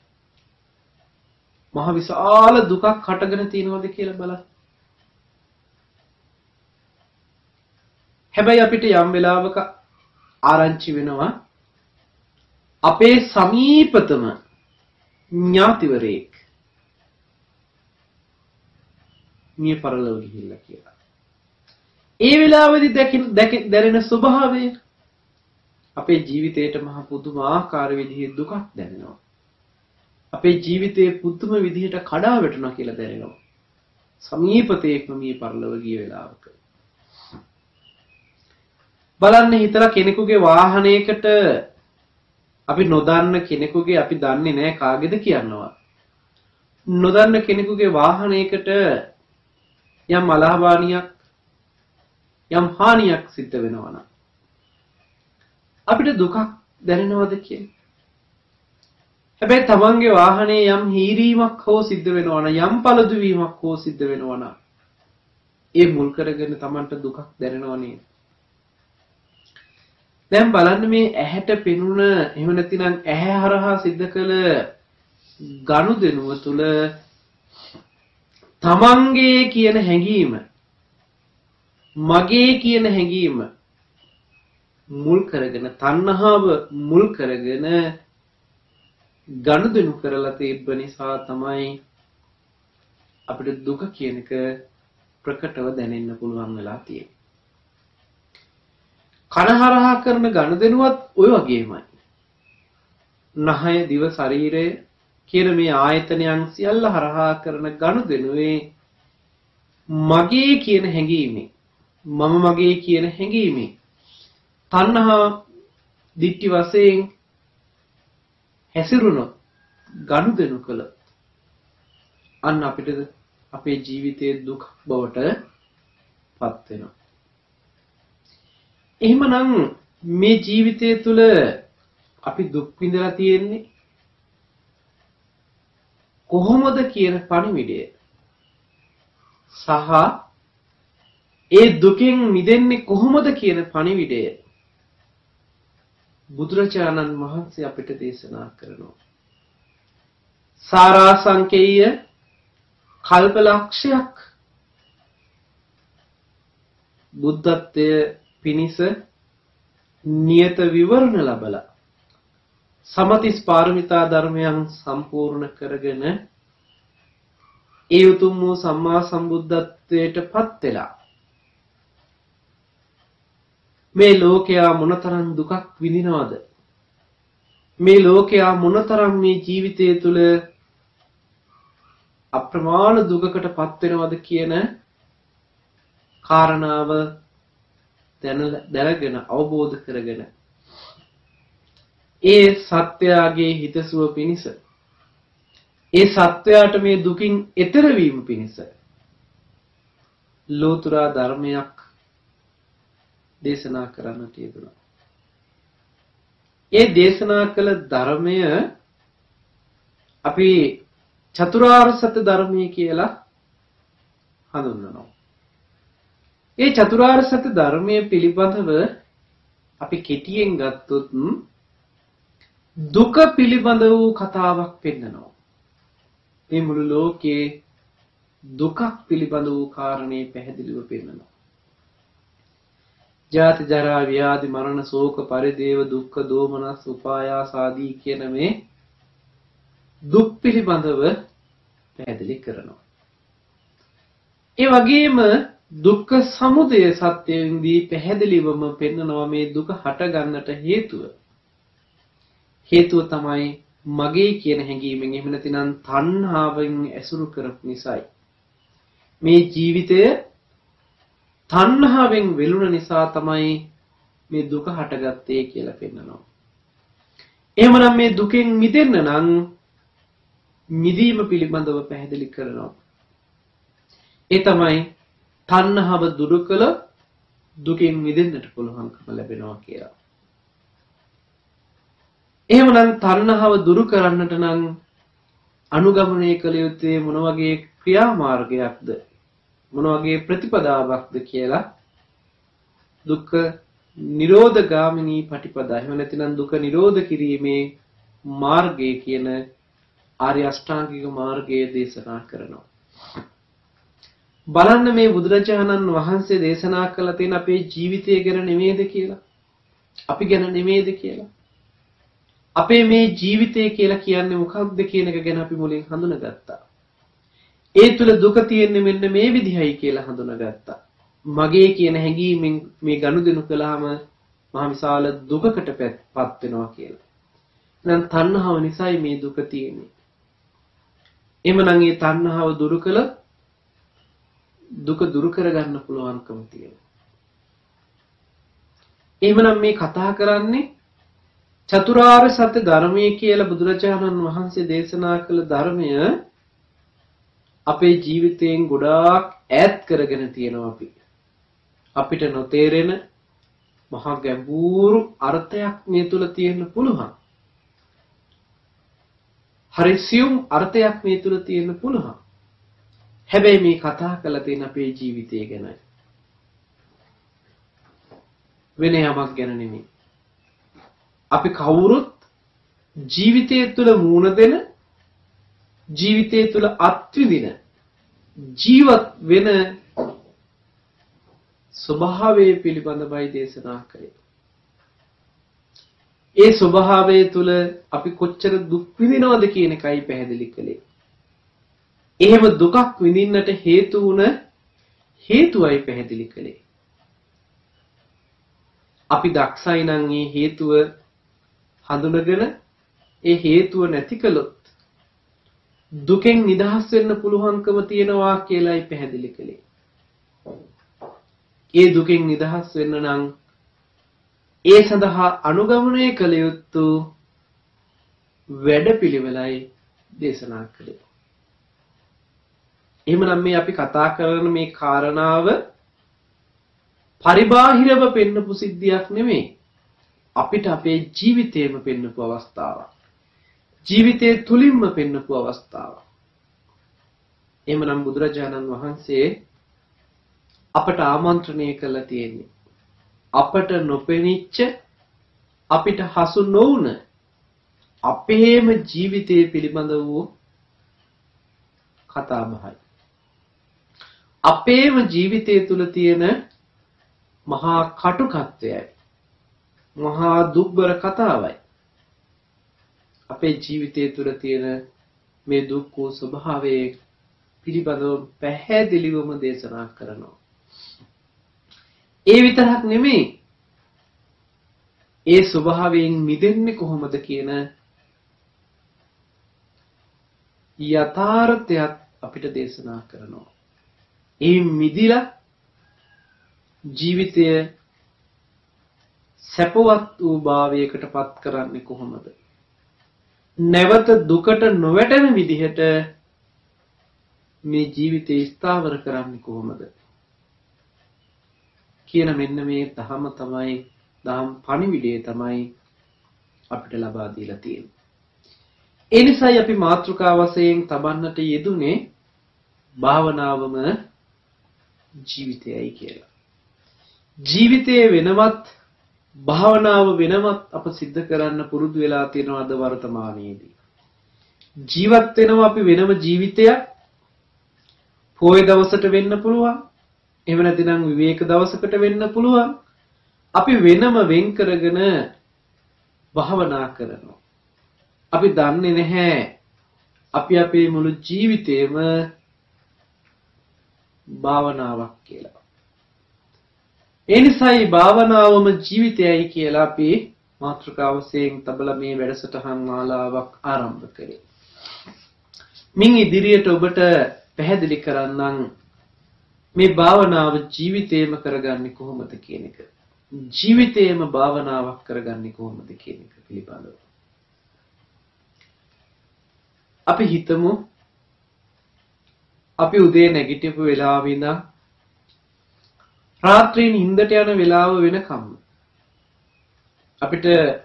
මහ විශාල දුකක් හටගෙන තියෙනවද කියලා බලන්න. හැබැයි අපිට යම් වෙලාවක ආරංචි වෙනවා අපේ සමීපතම ඥාතිවරයෙක් මිය පරලොව ගිහිල්ලා කියලා. ඒ වෙලාවේදී දැනෙන ස්වභාවය අපේ ජීවිතේට මහ පුදුමාකාර විදිහේ දුකක් දැනෙනවා. අපේ ජීවිතේ පුදුම විදිහට කඩා වැටුණා කියලා දැනෙනවා. සමීපතේකම මිය පරලොව ගිය වෙලාවක. බලන්න හිතලා කෙනෙකුගේ වාහනයකට අපි නොදන්න කෙනෙකුගේ අපි දන්නේ නැහැ කාගේද කියනවා. නොදන්න කෙනෙකුගේ වාහනයකට යම් අලහබානියක් යම් හානියක් සිද්ධ වෙනවා නම් අපිට දුකක් දැනෙනවද කියන්නේ? හැබැයි තමන්ගේ වාහනේ යම් හීරීමක් හෝ සිද්ධ වෙනවා නම් යම් පළදු වීමක් හෝ සිද්ධ වෙනවා නම් ඒ මුල් කරගෙන තමන්ට දුකක් දැනෙනව නේද? දැන් බලන්න මේ ඇහැට පෙනුන එහෙම නැතිනම් ඇහැ හරහා සිද්ධ කළ ගනුදෙනුව තුල තමන්ගේ කියන හැඟීම මගේ කියන හැඟීම මුල් කරගෙන තණ්හාව මුල් කරගෙන ගනුදෙනු කරලා තිබ්බ නිසා තමයි අපිට දුක කියන එක ප්‍රකටව දැනෙන්න පුළුවන් වෙලා තියෙන්නේ. කනහරහා කරන ගනුදෙනුවත් ওই වගේමයි. නහය දිව ශරීරය කියන මේ ආයතනයන් සියල්ල හරහා කරන ගනුදෙනුවේ මගේ කියන හැඟීමේ මම මගේ කියන හැඟීමේ තණ්හා දිට්ඨි වශයෙන් හැසිරුණොත් ගනුදෙනු කළොත් අන්න අපිට අපේ ජීවිතයේ දුක් බවට පත් වෙනවා. එහෙමනම් මේ ජීවිතය තුළ අපි දුක් විඳලා තියෙන්නේ කොහොමද කියන පණිවිඩය සහ ඒ දුකෙන් මිදෙන්නේ කොහොමද කියන පණිවිඩය බුදුරජාණන් වහන්සේ අපිට දේශනා කරනවා. සාරාංශකේය කල්පලක්ෂයක් බුද්ධත්වයේ පිනිස නියත විවරණ ලැබලා සමතිස් පාරමිතා ධර්මයන් සම්පූර්ණ කරගෙන ඒ උතුම් වූ සම්මා සම්බුද්ධත්වයට පත් වෙලා මේ ලෝකයා මොනතරම් දුකක් විඳිනවද? මේ ලෝකයා මොනතරම් මේ ජීවිතය තුළ අප්‍රමාණ දුකකට පත් වෙනවද කියන කාරණාව දැනගෙන අවබෝධ කරගෙන ඒ සත්‍යයේ හිතසුව පිණිස ඒ සත්‍යයට මේ දුකින් එතර වීම පිණිස ලෝතුරා ධර්මයක් දේශනා කරන්නට යෙදුණා. ඒ දේශනා කළ ධර්මය අපි චතුරාර්ය සත්‍ය ධර්මය කියලා හඳුන්වනවා. ඒ චතුරාර්ය සත්‍ය ධර්මයේ පිළිබඳව අපි කෙටියෙන් ගත්තොත් දුක පිළිබඳ වූ කතාවක් පෙන්නනවා. මේ මුළු ලෝකයේ දුකක් පිළිබඳ වූ කාරණේ පැහැදිලිව පෙන්නනවා. ජාති ජරා ව්‍යාධි මරණ ශෝක පරිදේව දුක්ඛ දෝමනස් උපායාස ආදී කියන මේ දුක් පිළිබඳව පැහැදිලි කරනවා. ඒ වගේම දුක්ඛ සමුදය සත්‍යයෙන්දී පැහැදිලිවම පෙන්නනවා මේ දුක හට ගන්නට හේතුව තමයි මගේ කියන හැඟීමෙන් එහෙම නැතිනම් තණ්හාවෙන් ඇසුරු කරපු නිසායි. මේ ජීවිතය තණ්හාවෙන් වෙලුණ නිසා තමයි මේ දුක හටගත්තේ කියලා පෙන්නනවා. එහෙමනම් මේ දුකෙන් මිදෙන්න නම් මිදීම පිළිබඳව පැහැදිලි කරනවා. ඒ තමයි තණ්හාව දුරු කළ දුකෙන් මිදෙන්නට පුළුවන්කම ලැබෙනවා කියලා. එහෙමනම් තණ්හාව දුරු කරන්නට නම් අනුගමනය කළ යුත්තේ මොන වගේ ක්‍රියාමාර්ගයක්ද මොන වගේ ප්‍රතිපදාවක්ද කියලා දුක්ඛ නිරෝධ ගාමිනී පටිපදා. එහෙම නැතිනම් දුක නිරෝධ කිරීමේ මාර්ගය කියන ආර්ය අෂ්ටාංගික මාර්ගය දේශනා කරනවා. බලන්න මේ බුදුරජාණන් වහන්සේ දේශනා කළ තියෙන අපේ ජීවිතය ගැන නෙමෙයිද කියලා. අපි ගැන නෙමෙයිද කියලා. අපේ මේ ජීවිතය කියලා කියන්නේ මොකක්ද කියන එක ගැන අපි මුලින් හඳුනාගත්තා. ඒ තුල දුක තියෙන්නේ මෙන්න මේ විදිහයි කියලා හඳුනාගත්තා. මගේ කියන හැඟීමෙන් මේ ගනුදෙනු කළාම මහ විශාල දුකකටපත් වෙනවා කියලා. එහෙනම් තණ්හාව නිසායි මේ දුක තියෙන්නේ. එhmenan මේ තණ්හාව දුරු කළ දුක දුරු කරගන්න පුළුවන්කම තියෙනවා. එහෙමනම් මේ කතා කරන්නේ චතුරාර්ය සත්‍ය ධර්මයේ කියලා බුදුරජාණන් වහන්සේ දේශනා කළ ධර්මය අපේ ජීවිතයෙන් ගොඩාක් ඈත් කරගෙන තියෙනවා අපි. අපිට නොතේරෙන මහා ගැඹුරු අර්ථයක් මේ තුල තියෙන්න පුළුවන්. හරි සියුම් අර්ථයක් මේ තුල තියෙන්න පුළුවන්. හැබැයි මේ කතා කරලා තියෙන අපේ ජීවිතය ගැනයි. වෙන යමක් ගැන නෙමෙයි. අපි කවුරුත් ජීවිතය තුළ මූණ දෙන, ජීවිතය තුළ අත්විඳින, ජීවත් වෙන ස්වභාවය පිළිබඳවයි දේශනා කළේ. ඒ ස්වභාවය තුළ අපි කොච්චර දුක් විඳිනවද කියන එකයි පැහැදිලි කළේ. එහෙම දුකක් විඳින්නට හේතු වුණ හේතුවයි පැහැදිලි කළේ. අපි දක්ෂයි නම් මේ හේතුව හඳුනගෙන ඒ හේතුව නැති කළොත් දුකෙන් නිදහස් වෙන්න පුළුවන්කම තියනවා කියලායි පැහැදිලි කළේ. ඒ දුකෙන් නිදහස් වෙන්න නම් ඒ සඳහා අනුගමනය කළ යුතු වැඩපිළිවෙලයි දේශනා කළේ. එහෙමනම් මේ අපි කතා කරන මේ කාරණාව පරිබාහිරව පෙන්නපු සිද්ධියක් නෙමෙයි. අපිට අපේ ජීවිතේම පෙන්නපු අවස්ථාවක්. ජීවිතේ තුලින්ම පෙන්නපු අවස්ථාවක්. එහෙමනම් බුදුරජාණන් වහන්සේ අපට ආමන්ත්‍රණය කළා තියෙන්නේ අපට නොපෙනිච්ච අපිට හසු නොවුන අපේම ජීවිතයේ පිළිබඳ වූ කතා බහයි. අපේම ජීවිතය තුල තියෙන මහා කටුකත්වයයි. මහා දුක්බර කතාවයි. අපේ ජීවිතය තුල තියෙන මේ දුක් වූ ස්වභාවයේ පිළිබඳව පැහැදිලිවම දේශනා කරනවා. ඒ විතරක් නෙමෙයි. ඒ ස්වභාවයෙන් මිදෙන්නේ කොහොමද කියන යථාර්ථයක් අපිට දේශනා කරනවා. ඒ මිදිලා ජීවිතය සැපවත් වූ භාවයකට පත් කරන්නේ කොහොමද? නැවත දුකට නොවැටෙන විදිහට මේ ජීවිතය ස්ථාවර කරන්නේ කොහොමද? කියන මෙන්න මේ ධහම තමයි ධම් පණිවිඩය තමයි අපිට ලබා දීලා තියෙන්නේ. ඒ නිසායි අපි මාතෘකා වශයෙන් තබන්නට යෙදුනේ භාවනාවම ජීවිතයයි කියලා. ජීවිතයේ වෙනවත් භාවනාව වෙනවත් අප සිද්ධ කරන්න පුරුදු වෙලා තියෙනවා අද වර්තමානයේදී. ජීවත් වෙනවා අපි වෙනම ජීවිතයක් පොයේ දවසට වෙන්න පුළුවන්. එහෙම නැතිනම් විවේක දවසකට වෙන්න පුළුවන්. අපි වෙනම වෙන් කරගෙන භාවනා කරනවා. අපි දන්නේ නැහැ අපි අපේ මුළු ජීවිතේම භාවනාවක් කියලා. ඒ නිසායි භාවනාවම ජීවිතයයි කියලා අපි මාතෘකාව වශයෙන් තබලා මේ වැඩසටහන් මාලාවක් ආරම්භ කළේ. මින් ඉදිරියට ඔබට පැහැදිලි කරන්නම් මේ භාවනාව ජීවිතේම කරගන්නේ කොහොමද කියන එක. ජීවිතේම භාවනාවක් කරගන්නේ කොහොමද කියන එක පිළිබඳව. අපි හිතමු අපි උදේ නැගිටිපු වෙලාව ඉඳන් රාත්‍රියේ නිින්දට යන වෙලාව වෙනකම් අපිට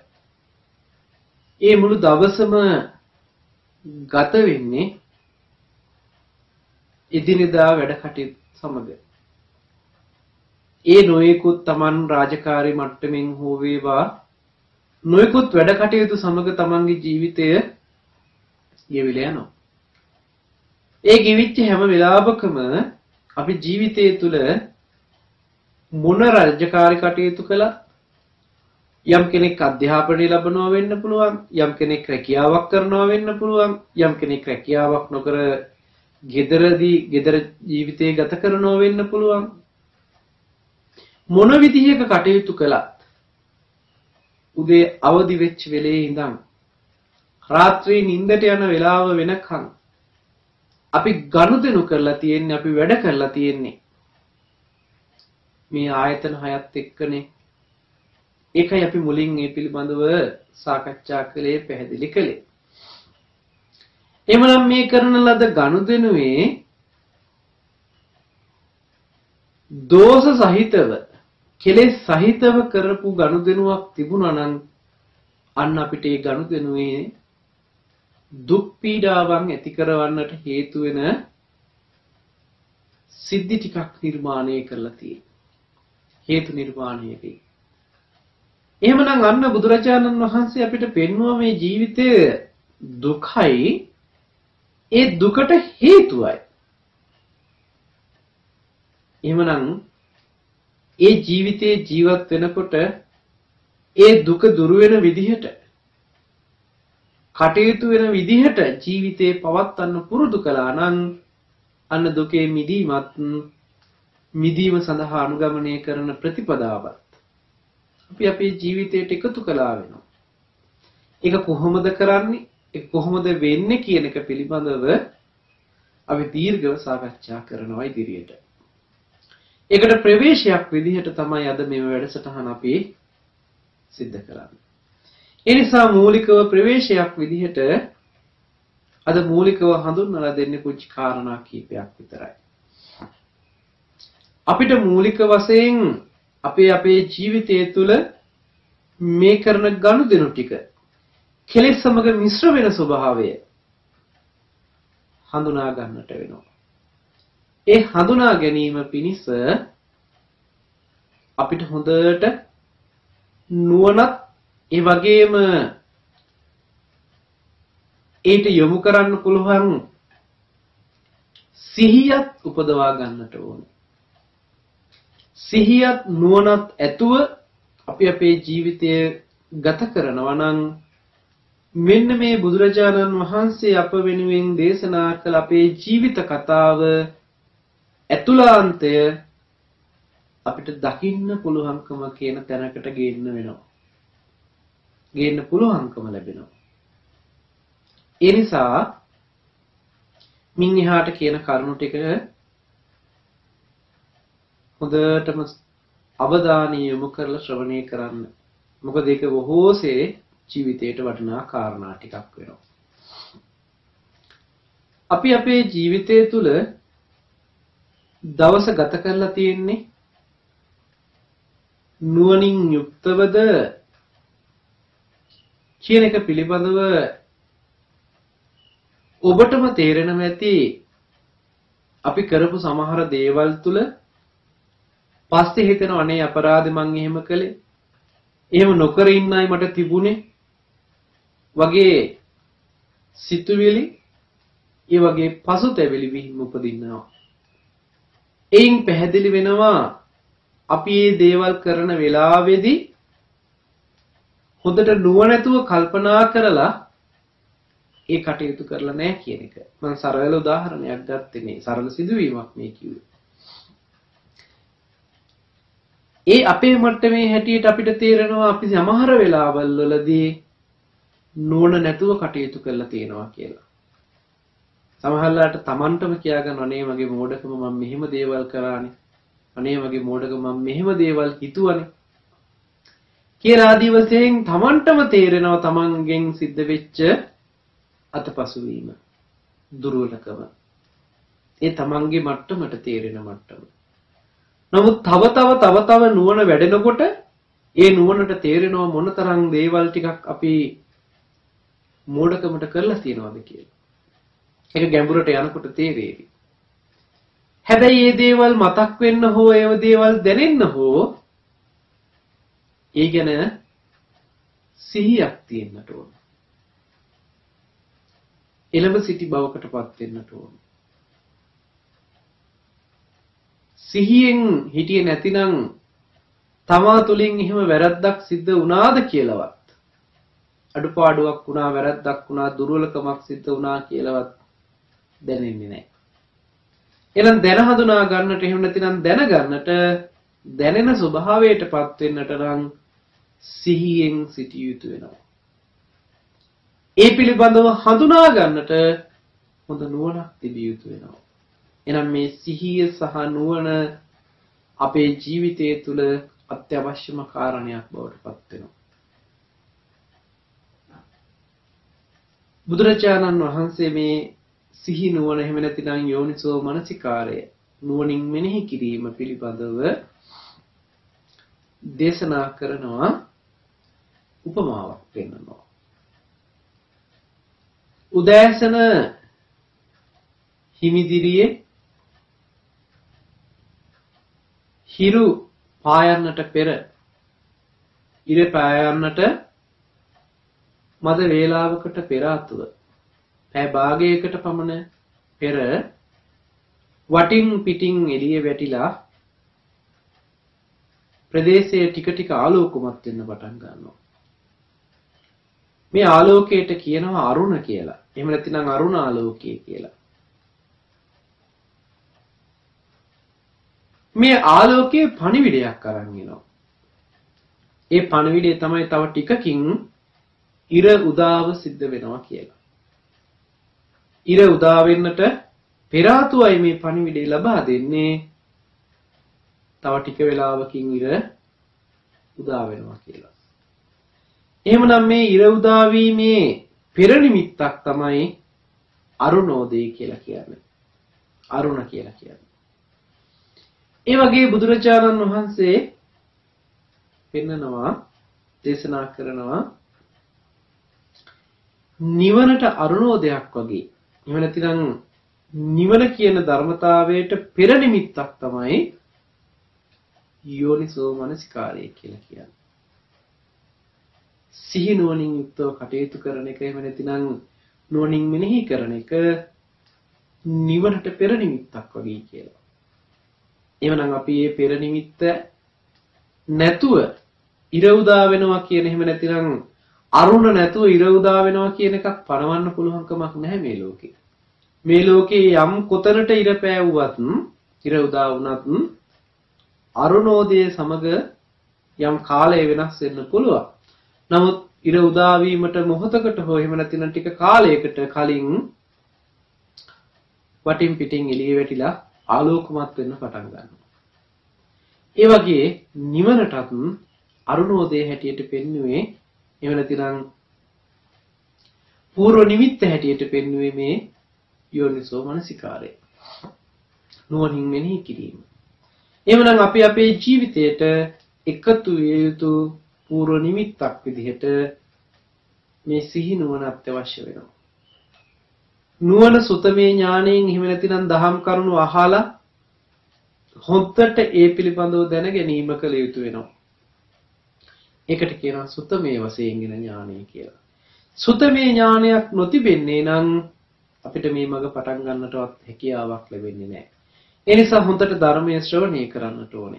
මේ මුළු දවසම ගත වෙන්නේ එදිනෙදා වැඩ කටයුතු සමග ඒ නොයෙකුත් Taman රාජකාරී මට්ටමින් හෝ වේවා නොයෙකුත් වැඩ කටයුතු සමග Tamanගේ ජීවිතය ගෙවිලා යනවා. ඒ ගෙවිච්ච හැම වෙලාවකම අපි ජීවිතය තුළ මොන රාජකාරී කටයුතු කළත් යම් කෙනෙක් අධ්‍යාපනය ලබනවා වෙන්න පුළුවන්, යම් කෙනෙක් රැකියාවක් කරනවා වෙන්න පුළුවන්, යම් කෙනෙක් රැකියාවක් නොකර ගෙදර ජීවිතය ගත කරනවා වෙන්න පුළුවන්. මොන විදිහක කටයුතු කළත් උදේ අවදි වෙච්ච වෙලේ ඉඳන් රාත්‍රී නිින්දට යන වෙලාව වෙනකන් අපි ගනුදෙනු කරලා තියෙන්නේ, අපි වැඩ කරලා තියෙන්නේ මේ ආයතන හයත් එක්කනේ. ඒකයි අපි මුලින් මේ පිළිබඳව සාකච්ඡා කළේ, පැහැදිලි කළේ. එමනම් මේ කරන ලද ගනුදෙනුවේ දෝෂ සහිතව, කෙලෙස් සහිතව කරපු ගනුදෙනුවක් තිබුණා නම් අන්න අපිට ඒ ගනුදෙනුවේ දුක් පීඩාවන් ඇති කරවන්නට හේතු වෙන සිද්ධි ටිකක් නිර්මාණය කරලා තියෙනවා. හේතු නිර්මාණය වෙයි. එහෙමනම් අන්න බුදුරජාණන් වහන්සේ අපිට පෙන්වුවා මේ ජීවිතය දුකයි, ඒ දුකට හේතුවයි. එහෙමනම් ඒ ජීවිතේ ජීවත් වෙනකොට ඒ දුක දුරු වෙන විදිහට, කටයුතු වෙන විදිහට ජීවිතේ පවත්වන්න පුරුදු කළා නම් අන්න දුකේ මිදීම සඳහා අනුගමනය කරන ප්‍රතිපදාවත් අපි අපේ ජීවිතයට එකතු කළා වෙනවා. ඒක කොහොමද කරන්නේ? ඒක කොහොමද වෙන්නේ කියන එක පිළිබඳව අපි දීර්ඝව සාකච්ඡා කරනවා ඉදිරියට. ඒකට ප්‍රවේශයක් විදිහට තමයි අද මේ වැඩසටහන අපි සිද්ධ කරන්නේ. ඒ නිසා මූලිකව ප්‍රවේශයක් විදිහට අද මූලිකව හඳුන්වලා දෙන්නේ පුංචි කාරණා කීපයක් විතරයි. අපිට මූලික වශයෙන් අපේ ජීවිතය තුළ මේ කරන ගනුදෙනු ටික කෙලෙස් සමග මිශ්‍ර වෙන ස්වභාවය හඳුනා ගන්නට වෙනවා. ඒ හඳුනා ගැනීම පිණිස අපිට හොඳට නුවණත් ඒ වගේම ඒට යොමු කරන්න පුළුවන් සිහියත් උපදවා ගන්නට ඕනේ. සිහියත් නුවණත් ඇතුව අපි අපේ ජීවිතය ගත කරනවා නම් මෙන්න මේ බුදුරජාණන් වහන්සේ අප වෙනුවෙන් දේශනා කළ අපේ ජීවිත කතාව ඇතුළාන්තය අපිට දකින්න පුළුවන්කම කියන තැනකට ගේන්න වෙනවා. ගේන්න පුළුවන්කම ලැබෙනවා. ඒ නිසා මින් එහාට කියන කරුණු ටික හොඳටම අවධානය යොමු කරලා ශ්‍රවණය කරන්න. මොකද ඒක බොහෝසේ ජීවිතයට වටිනා කාරණා ටිකක් වෙනවා. අපි අපේ ජීවිතය තුළ දවස ගත කරලා තියෙන්නේ නුවණින් යුක්තවද කියන එක පිළිබඳව ඔබටම තේරෙනම ඇති. අපි කරපු සමහර දේවල් තුළ පස්සේ හිතෙනවා අනේ අපරාධ මං එහෙම කළේ, එහෙම නොකර ඉන්නයි මට තිබුණේ වගේ සිතුවිලි, ඒ වගේ පසුතැවිලි විහිම උපදිනවා. එයින් පැහැදිලි වෙනවා අපි මේ දේවල් කරන වෙලාවේදී හොඳට නුවණැතුව කල්පනා කරලා ඒ කටයුතු කරලා නැහැ කියන එක. මම සරල උදාහරණයක් ගත්තේ මේ සරල සිදුවීමක් මේ කිව්වේ. ඒ අපේ මට්ටමේ හැටියට අපිට තේරෙනවා අපි සමහර වෙලාවල් වලදී නුවණ නැතුව කටයුතු කරලා තියෙනවා කියලා. සමහරලාට Tamanටම කියා ගන්න අනේ මගේ මෝඩකම මම මෙහෙම දේවල් කරානේ. අනේ මගේ මෝඩකම මම මෙහෙම දේවල් හිතුවනේ. කියලා ආදි වශයෙන් Tamanටම තේරෙනවා Tamanගෙන් සිද්ධ වෙච්ච අතපසු වීම, දුර්වලකම. ඒ Tamanගේ මට්ටමට තේරෙන මට්ටම. නමුත් තව නුවණ වැඩෙනකොට ඒ නුවණට තේරෙනවා මොනතරම් දේවල් ටිකක් අපි මෝඩකමට කරලා තියනවද කියලා. ඒක ගැඹුරට යනකොට තේරෙයි. හැබැයි මේ දේවල් මතක් වෙන්න හෝ ඒව දේවල් දැනෙන්න හෝ ඒ ගැන සිහියක් තියෙන්නට ඕන. එළඹ සිටි බවකටපත් වෙන්නට ඕන. සිහියෙන් හිටියේ නැතිනම් තමා තුළින් එහෙම වැරද්දක් සිද්ධ වුණාද කියලාවත් අඩුපාඩුවක් වුණා වැරද්දක් වුණා දුර්වලකමක් සිද්ධ වුණා කියලාවත් දැනෙන්නේ නැහැ. එහෙනම් දැන හඳුනා ගන්නට එහෙම නැතිනම් දැනගන්නට දැනෙන ස්වභාවයටපත් වෙන්නට නම් සිහියෙන් සිටිය යුතු වෙනවා. ඒ පිළිබඳව හඳුනා ගන්නට හොඳ නුවණක් තිබිය යුතු වෙනවා. එහෙනම් මේ සිහිය සහ නුවණ අපේ ජීවිතය තුළ අත්‍යවශ්‍යම කාරණයක් බවට පත් වෙනවා. බුදුරජාණන් වහන්සේ මේ සිහි නුවණ එහෙම නැතිනම් යෝනිසෝ මනසිකාරය නුවණින් මෙනෙහි කිරීම පිළිබඳව දේශනා කරනවා උපමාවක් පෙන්නනවා. උදෑසන හිමිදිරියේ හිරු පායන්නට පෙර ඉර පායන්නට මද වේලාවකට පෙර ආතුව පැය භාගයකට පමණ පෙර වටින් පිටින් එළිය වැටිලා ප්‍රදේශයේ ටික ටික ආලෝකමත් වෙන්න පටන් ගන්නවා. මේ ආලෝකයට කියනවා අරුණ කියලා. එහෙම නැත්නම් අරුණ ආලෝකය කියලා. මේ ආලෝකයේ පණිවිඩයක් අරන් එනවා. ඒ පණිවිඩය තමයි තව ටිකකින් ඉර උදාව සිද්ධ වෙනවා කියලා. ඉර උදා වෙන්නට පෙර ආතුවයි මේ පණිවිඩය ලබා දෙන්නේ. තව ටික වෙලාවකින් ඉර උදා වෙනවා කියලා. එහෙමනම් මේ ඉර උදා වීමේ පෙර නිමිත්තක් තමයි අරුණෝදය කියලා කියන්නේ. අරුණ කියලා කියන්නේ. ඒ වගේ බුදුරජාණන් වහන්සේ පෙන්නනවා දේශනා කරනවා නිවනට අරුණෝදයක් වගේ. එහෙම නැතිනම් නිවන කියන ධර්මතාවයට පෙර නිමිත්තක් තමයි යෝනිසෝ මනසිකාරය කියලා කියන්නේ. සිහි නුවණින් යුක්තව කටයුතු කරන එක එහෙම නැතිනම් නුවණින් මෙනෙහි කරන එක නිවනට පෙර නිමිත්තක් වගේ කියලා. එවනම් අපි මේ පෙර නිමිත්ත නැතුව ඉර උදා වෙනවා කියන එහෙම නැතිනම් අරුණ නැතුව ඉර උදා වෙනවා කියන එකක් පණවන්න පුළුවන් කමක් නැහැ මේ ලෝකේ. මේ ලෝකේ යම් කොතනට ඉර පෑවුවත් ඉර උදා වුණත් අරුණෝදය සමග යම් කාලය වෙනස් වෙන්න පුළුවන්. නමුත් ඉර උදා වීමට මොහොතකට හෝ එහෙම නැතිනම් ටික කාලයකට කලින් වටින් පිටින් එළිය වැටිලා ආලෝකමත් වෙන්න පටන් ගන්නවා. ඒ වගේ නිවනටත් අරුණෝදය හැටියට පෙන්වුවේ එහෙම නැතිනම් පූර්ව නිමිත්ත හැටියට පෙන්වුවේ මේ යෝනිසෝ මනසිකාරය. නුවණින් මෙනෙහි කිරීම. එහෙමනම් අපි අපේ ජීවිතයට එකතු විය යුතු පූර්ව නිමිත්තක් විදිහට මේ සිහි නුවණ අත්‍යවශ්‍ය වෙනවා. නුවණ සුතමේ ඥාණයෙන් එහෙම නැතිනම් දහම් කරුණු අහලා හොද්දට ඒ පිළිබඳව දැන ගැනීම කළ යුතු වෙනවා. ඒකට කියනවා සුතමේ වශයෙන් ගෙන ඥාණය කියලා. සුතමේ ඥානයක් නොතිබෙන්නේ නම් අපිට මේ මඟ පටන් ගන්නටවත් හැකියාවක් ලැබෙන්නේ නැහැ. ඒ නිසා හොඳට ධර්මයේ ශ්‍රවණය කරන්නට ඕනේ.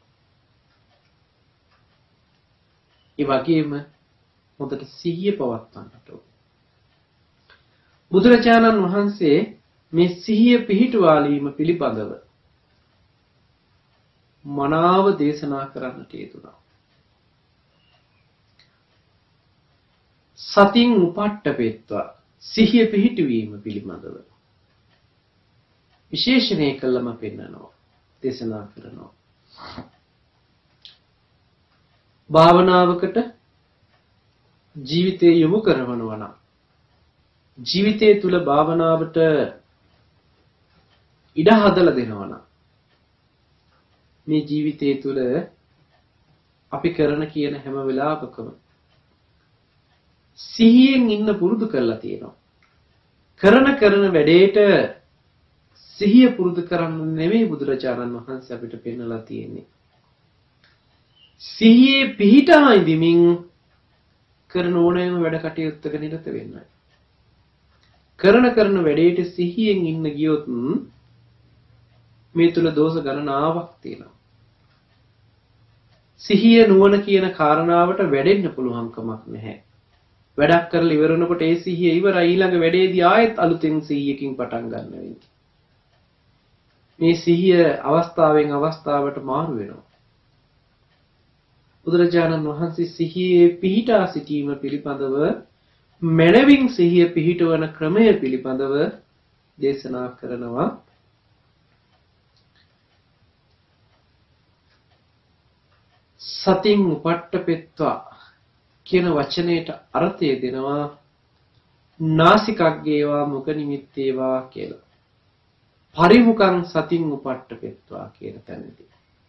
ඒ වගේම හොඳට සිහිය පවත්වන්නට ඕනේ. බුදුරජාණන් වහන්සේ මේ සිහිය පිහිටුවාලීම පිළිබඳව මනාව දේශනා කරන්නට යෙදුණා. සතින් උපට්ඨපෙත්වා සිහිය පිහිටුවීම පිළිබඳව විශේෂණය කළම පෙන්නනවා දේශනා කරනවා. භාවනාවකට ජීවිතය යොමු කරනවා නම් ජීවිතය තුල භාවනාවට ඉඩ හදලා දෙනවා නම් මේ ජීවිතය තුල අපි කරන කියන හැම වෙලාවකම සිහියෙන් ඉන්න පුරුදු කරලා තියෙනවා. කරන වැඩේට සිහිය පුරුදු කරන්න නෙමෙයි බුදුරජාණන් වහන්සේ අපිට පෙන්වලා තියෙන්නේ. සිහියේ පිහිටා ඉඳිමින් කරන ඕනෑම වැඩ කටයුත්තක නිරත වෙන්නයි. කරන වැඩේට සිහියෙන් ඉන්න ගියොත් මේ තුල දෝෂ ගණනාවක් තියෙනවා. සිහිය නුවණ කියන කාරණාවට වැඩෙන්න පුළුවන් කමක් නැහැ. වැඩක් කරලා ඉවර වෙනකොට ඒ සිහිය ඉවරයි, ඊළඟ වැඩේදී ආයෙත් අලුතෙන් සිහියකින් පටන් ගන්න වෙන්නේ. මේ සිහිය අවස්ථාවෙන් අවස්ථාවට මාරු වෙනවා. බුදුරජාණන් වහන්සේ සිහියේ පිහිටා සිටීම පිළිබඳව මනවින් සිහිය පිහිටවන ක්‍රමය පිළිබඳව දේශනා කරනවා. සතින් උපට්ඨපෙත්වා කියන වචනයට අර්ථය දෙනවා නාසිකග්ගේවා මුඛ නිමිත්තේවා කියලා. පරිමුඛං සතින් උපට්ඨපෙත්වා කියන තැනදී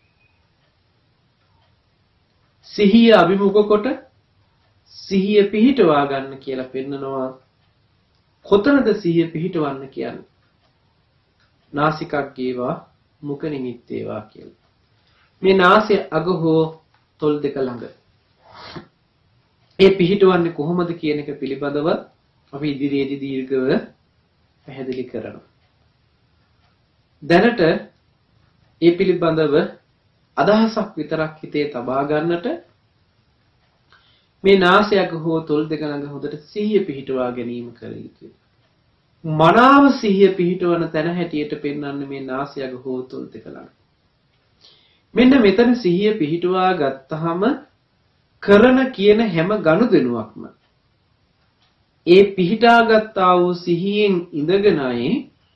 සිහිය අභිමුඛ කොට සිහිය පිහිටවා ගන්න කියලා පෙන්නනවා. කොතනද සිහිය පිහිටවන්න කියන්නේ? නාසිකග්ගේවා මුඛ නිමිත්තේවා කියලා. මේ නාසය අග හෝ තොල් දෙක ළඟ. ඒ පිහිටවන්නේ කොහොමද කියන එක පිළිබඳව අපි ඉදිරියේදී දීර්ඝව පැහැදිලි කරනවා. දැනට ඒ පිළිබඳව අදහසක් විතරක් හිතේ තබා ගන්නට මේ නාසයක හෝ තොල් දෙක ළඟ හොඳට සිහිය පිහිටවා ගැනීම කර යුතුයි. මනාව සිහිය පිහිටවන තැන හැටියට පෙන්වන්නේ මේ නාසයක හෝ තොල් දෙක ළඟ. මෙන්න මෙතන සිහිය පිහිටවා ගත්තාම කරන කියන හැම ගනුදෙනුවක්ම ඒ පිහිටාගත්තා වූ සිහියෙන් ඉඳගෙනයි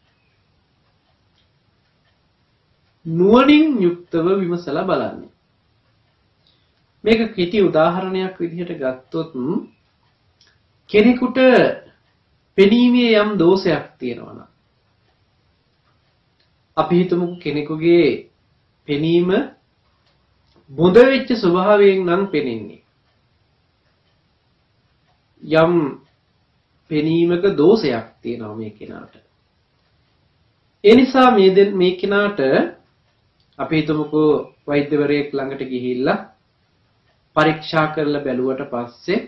නුවණින් යුක්තව විමසලා බලන්නේ. මේක කෙටි උදාහරණයක් විදිහට ගත්තොත් කෙනෙකුට පෙනීමේ යම් දෝෂයක් තියෙනවා නම් අපි හිතමු කෙනෙකුගේ පෙනීම බොඳ වෙච්ච ස්වභාවයෙන් නම් පෙනෙන්නේ. යම් පෙනීමක දෝෂයක් තියෙනවා මේ කෙනාට. ඒ නිසා මේ කෙනාට අපි හිතමුකෝ වෛද්‍යවරයෙක් ළඟට ගිහිල්ලා පරීක්ෂා කරලා බැලුවට පස්සේ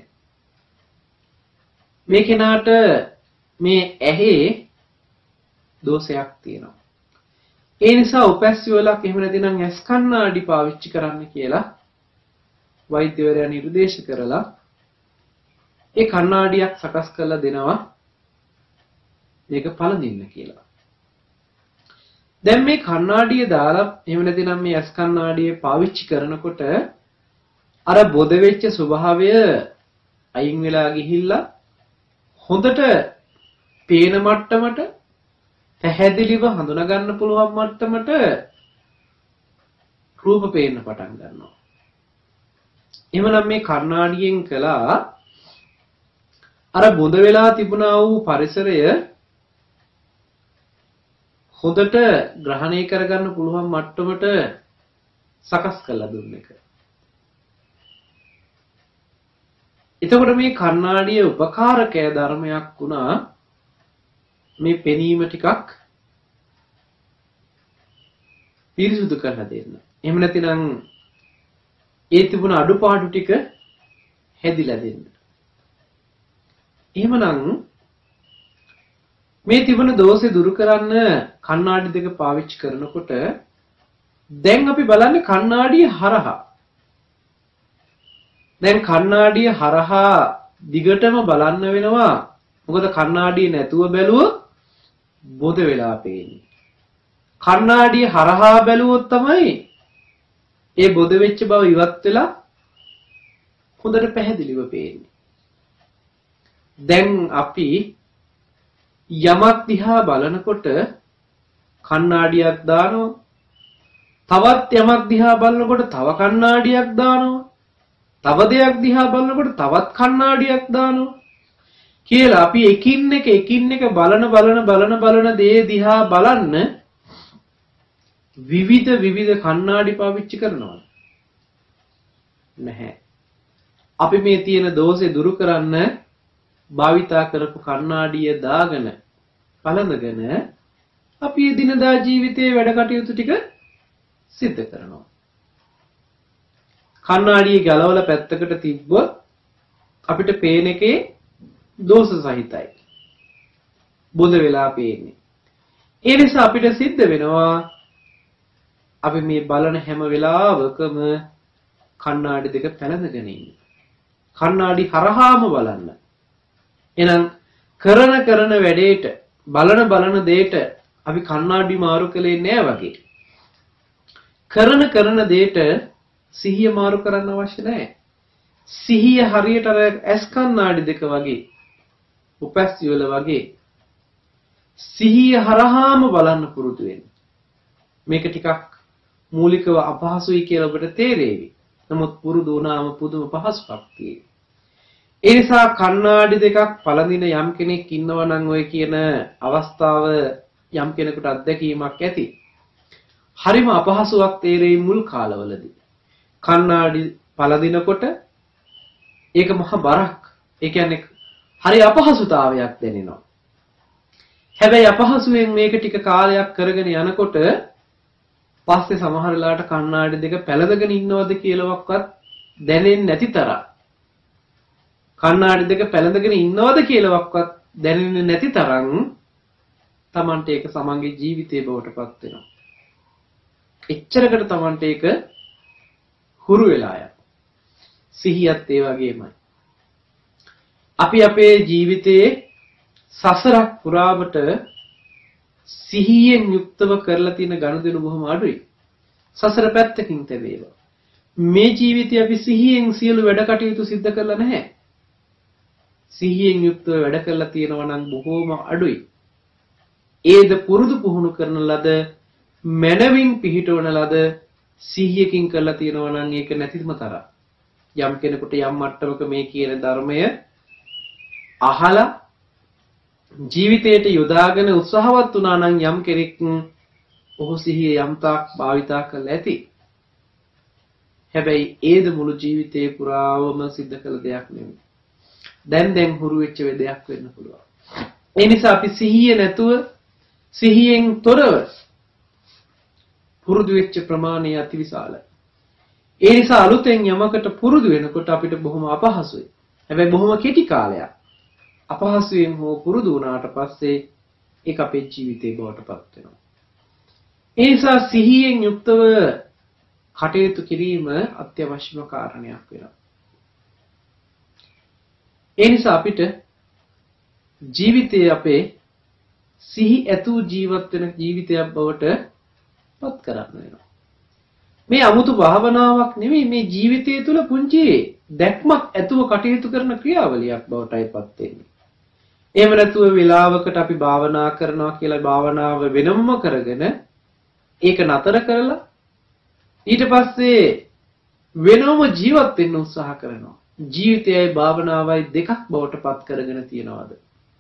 මේ කෙනාට මේ ඇහි දෝෂයක් තියෙනවා. ඒ නිසා උපැස්සිවලක් එහෙම නැතිනම් ඇස් කණ්ණාඩි පාවිච්චි කරන්න කියලා වෛද්‍යවරයා නිර්දේශ කරලා ඒ කණ්ණාඩියක් සකස් කරලා දෙනවා මේක පළඳින්න කියලා. දැන් මේ කණ්ණාඩිය දාලා එහෙම නැතිනම් මේ ඇස් කණ්ණාඩිය පාවිච්චි කරනකොට අර බොද වෙච්ච ස්වභාවය අයින් වෙලා ගිහිල්ලා හොඳට පේන මට්ටමට පැහැදිලිව හඳුනා ගන්න පුළුවන් මට්ටමට රූප පේන්න පටන් ගන්නවා. එහෙමනම් මේ කණ්ණාඩියෙන් කළා අර බොඳ වෙලා තිබුණා වූ පරිසරය හොඳට ග්‍රහණය කරගන්න පුළුවන් මට්ටමට සකස් කරලා දුන්න එක. එතකොට මේ කණ්ණාඩිය උපකාරකය ධර්මයක් වුණා මේ පෙනීම ටිකක් පිරිසුදු කරලා දෙන්න. එහෙම නැතිනම් ඒ තිබුණ අඩුපාඩු ටික හැදිලා දෙන්න. එහෙමනම් මේ තිබුණ දෝෂේ දුරු කරන්න කණ්ණාඩි දෙක පාවිච්චි කරනකොට දැන් අපි බලන්නේ කණ්ණාඩිය හරහා. දැන් කණ්ණාඩිය හරහා දිගටම බලන්න වෙනවා. මොකද කණ්ණාඩිය නැතුව බැලුවොත් බොද වෙලා පේන්නේ. කණ්ණාඩිය හරහා බැලුවොත් තමයි ඒ බොද වෙච්ච බව ඉවත් වෙලා හොඳට පැහැදිලිව පේන්නේ. දැන් අපි යමක් දිහා බලනකොට කණ්ණාඩියක් දානවා. තවත් යමක් දිහා බලනකොට තව කණ්ණාඩියක් දානවා. තව දෙයක් දිහා බලනකොට තවත් කණ්ණාඩියක් දානවා. කියලා අපි එකින් එක බලන දේ දිහා බලන්න විවිධ කණ්ණාඩි පාවිච්චි කරනවා. නැහැ. අපි මේ තියෙන දෝෂේ දුරු කරන්න භාවිතා කරපු කණ්ණාඩිය දාගෙන පළඳගෙන අපි එදිනදා ජීවිතයේ වැඩ කටයුතු ටික සිද්ධ කරනවා. කණ්ණාඩියේ ගලවලා පැත්තකට තිබ්බොත් අපිට පේන එකේ දෝෂ සහිතයි. බොඳ වෙලා පේන්නේ. ඒ නිසා අපිට සිද්ධ වෙනවා අපි මේ බලන හැම වෙලාවකම කණ්ණාඩි දෙක පැලඳගෙන ඉන්න. කණ්ණාඩි හරහාම බලන්න. එහෙනම් කරන වැඩේට බලන දෙයට අපි කණ්ණාඩි මාරු කළේ නෑ වගේ. කරන දෙයට සිහිය මාරු කරන්න අවශ්‍ය නැහැ. සිහිය හරියට අර ඇස් කණ්ණාඩි දෙක වගේ උපැස් යවල වගේ සිහිය හරහාම බලන්න පුරුදු වෙන්න. මේක ටිකක් මූලිකව අපහසුයි කියලා ඔබට තේරෙවි. නමුත් පුරුදු වුණාම පුදුම පහසුවක් තියෙනවා. ඒ නිසා කණ්ණාඩි දෙකක් පළඳින යම් කෙනෙක් ඉන්නවා නම් ඔය කියන අවස්ථාව යම් කෙනෙකුට අත්දැකීමක් ඇති. හරිම අපහසුයක් තේරෙයි මුල් කාලවලදී. කණ්ණාඩි පළඳිනකොට ඒක මහ බරක්. ඒ කියන්නේ හරි අපහසුතාවයක් දැනෙනවා. හැබැයි අපහසුයෙන් මේක ටික කාලයක් කරගෙන යනකොට පස්සේ සමහර වෙලාවට කණ්ණාඩි දෙක පැලඳගෙන ඉන්නවද කියලාවත් දැනෙන්නේ නැති තරම්. කණ්ණාඩි දෙක පැලඳගෙන ඉන්නවද කියලාවත් දැනෙන්නේ නැති තරම් Tamante ඒක සමන්ගේ ජීවිතේ බවට පත් වෙනවා. එච්චරකට Tamante ඒක හුරු වෙලා යනවා. සිහියත් ඒ වගේමයි. අපි අපේ ජීවිතයේ සසරක් පුරාවට සිහියෙන් යුක්තව කරලා තියෙන ගනුදෙනු බොහොම අඩුයි. සසර පැත්තකින් තැවේවා. මේ ජීවිතේ අපි සිහියෙන් සියලු වැඩ කටයුතු සිද්ධ කරලා නැහැ. සිහියෙන් යුක්තව වැඩ කරලා තියෙනවා නම් බොහොම අඩුයි. ඒද පුරුදු පුහුණු කරන ලද මනවින් පිහිටවන ලද සිහියකින් කරලා තියෙනවා නම් ඒක නැතිම තරම්. යම් කෙනෙකුට යම් මට්ටමක මේ කියන ධර්මය අහලා ජීවිතයට යොදාගෙන උත්සාහවත් වුණා නම් යම් කෙනෙක් ඔහු සිහිය යම් තාක් භාවිතා කරලා ඇති. හැබැයි ඒද මුළු ජීවිතේ පුරාවම සිද්ධ කළ දෙයක් නෙමෙයි. දැන් හුරු වෙච්ච දෙයක් වෙන්න පුළුවන්. ඒ නිසා අපි සිහිය නැතුව සිහියෙන් තොරව පුරුදු වෙච්ච ප්‍රමාණය අතිවිශාලයි. ඒ නිසා අලුතෙන් යමකට පුරුදු වෙනකොට අපිට බොහොම අපහසුයි. හැබැයි බොහොම කෙටි කාලයක් අපහසුයෙන් හෝ පුරුදු වුණාට පස්සේ ඒක අපේ ජීවිතේ බවට පත් වෙනවා. ඒ නිසා සිහියෙන් යුක්තව කටයුතු කිරීම අත්‍යවශ්‍යම කාරණයක් වෙනවා. ඒ නිසා අපිට ජීවිතයේ අපේ සිහි ඇතු ජීවත් වෙන ජීවිතයක් බවට පත් කරන්න වෙනවා. මේ 아무තු භාවනාවක් නෙමෙයි මේ ජීවිතය තුළ පුංචි දැක්මක් ඇතුව කටයුතු කරන ක්‍රියාවලියක් බවටයි පත් වෙන්නේ. එහෙම නැතුව වෙලාවකට අපි භාවනා කරනවා කියලා භාවනාව වෙනම කරගෙන ඒක නතර කරලා ඊට පස්සේ වෙනම ජීවත් වෙන්න උත්සාහ කරනවා. ජීවිතයයි භාවනාවයි දෙකක් බවට පත් කරගෙන තියනවාද?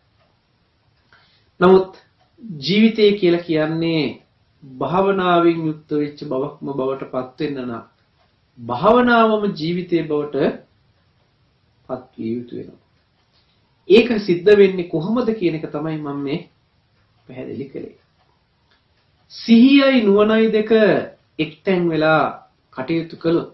නමුත් ජීවිතය කියලා කියන්නේ භාවනාවෙන් යුක්ත වෙච්ච බවක්ම බවට පත් වෙන්න නම් භාවනාවම ජීවිතයේ බවට පත් විය යුතු වෙනවා. ඒක සිද්ධ වෙන්නේ කොහොමද කියන එක තමයි මම මේ පැහැදිලි කළේ. සිහියයි නුවණයි දෙක එක්තැන් වෙලා කටයුතු කළොත්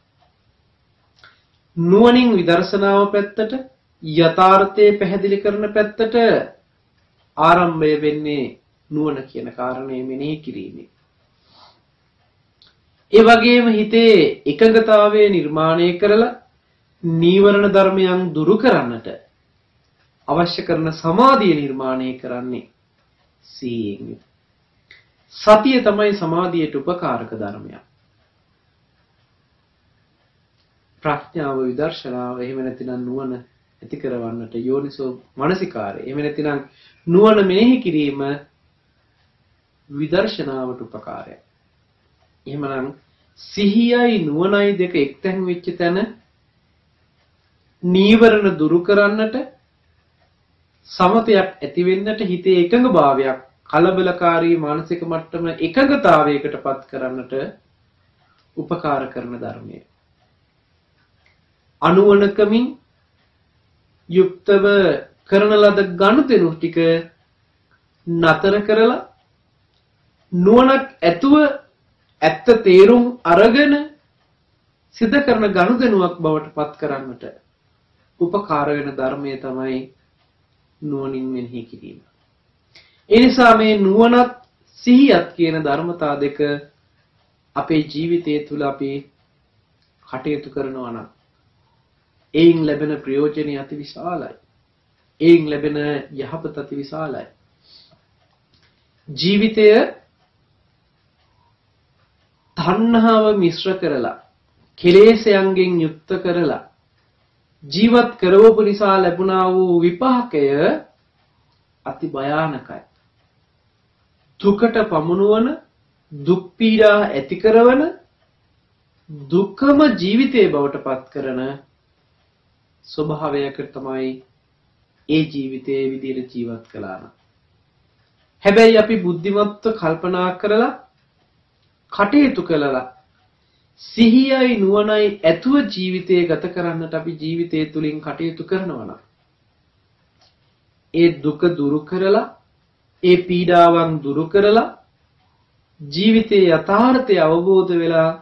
නුවණින් විදර්ශනාව පැත්තට යථාර්ථයේ පැහැදිලි කරන පැත්තට ආරම්භය වෙන්නේ නුවණ කියන කාරණය මෙනෙහි කිරීමෙන්. ඒ වගේම හිතේ එකඟතාවය නිර්මාණය කරලා නීවරණ ධර්මයන් දුරු කරන්නට අවශ්‍ය කරන සමාධිය නිර්මාණය කරන්නේ සිහියෙන්. සතිය තමයි සමාධියට උපකාරක ධර්මයක්. ප්‍රඥාව විදර්ශනාව එහෙම නැතිනම් නුවණ ඇති කරවන්නට යෝනිසෝ මනසිකාරය එහෙම නැතිනම් නුවණ මෙනෙහි කිරීම විදර්ශනාවට උපකාරයක්. එහෙමනම් සිහියයි නුවණයි දෙක එක්තැන් වෙච්ච තැන නීවරණ දුරු කරන්නට සමතයක් ඇති වෙන්නට හිතේ එකඟභාවයක් කලබලකාරී මානසික මට්ටම එකඟතාවයකට පත් කරන්නට උපකාර කරන ධර්මය. අනුවණකමින් යුක්තව කරන ලද ගනුදෙනු ටික නතර කරලා නුවණක් ඇතුව ඇත්ත තේරුම් අරගෙන සිද්ධ කරන ගනුදෙනුවක් බවට පත් කරන්නට උපකාර වෙන ධර්මයේ තමයි නුවණින් මෙනෙහි කිරීම. ඒ නිසා මේ නුවණත් සිහියත් කියන ධර්මතා දෙක අපේ ජීවිතය තුළ අපි කටයුතු කරනවා නම් එයින් ලැබෙන ප්‍රයෝජනය අති විශාලයි. එයින් ලැබෙන යහපත අති විශාලයි. ජීවිතය තණ්හාව මිශ්‍ර කරලා කෙලෙසයන්ගෙන් යුක්ත කරලා ජීවත් කරවපු නිසා ලැබුණා වූ විපාකය අති භයානකයි. දුකට පමුණුවන දුක් පීඩා ඇති කරන දුක්ඛම ජීවිතයේ බවට පත් කරන ස්වභාවයකට තමයි ඒ ජීවිතයේ විදිහට ජීවත් කළා නම්. හැබැයි අපි බුද්ධිමත්ව කල්පනා කරලා කටයුතු කළා සිහියයි නුවණයි ඇතුව ජීවිතය ගත කරන්නට අපි ජීවිතය තුලින් කටයුතු කරනවා නම් ඒ දුක දුරු කරලා ඒ පීඩාවන් දුරු කරලා ජීවිතයේ යථාර්ථය අවබෝධ වෙලා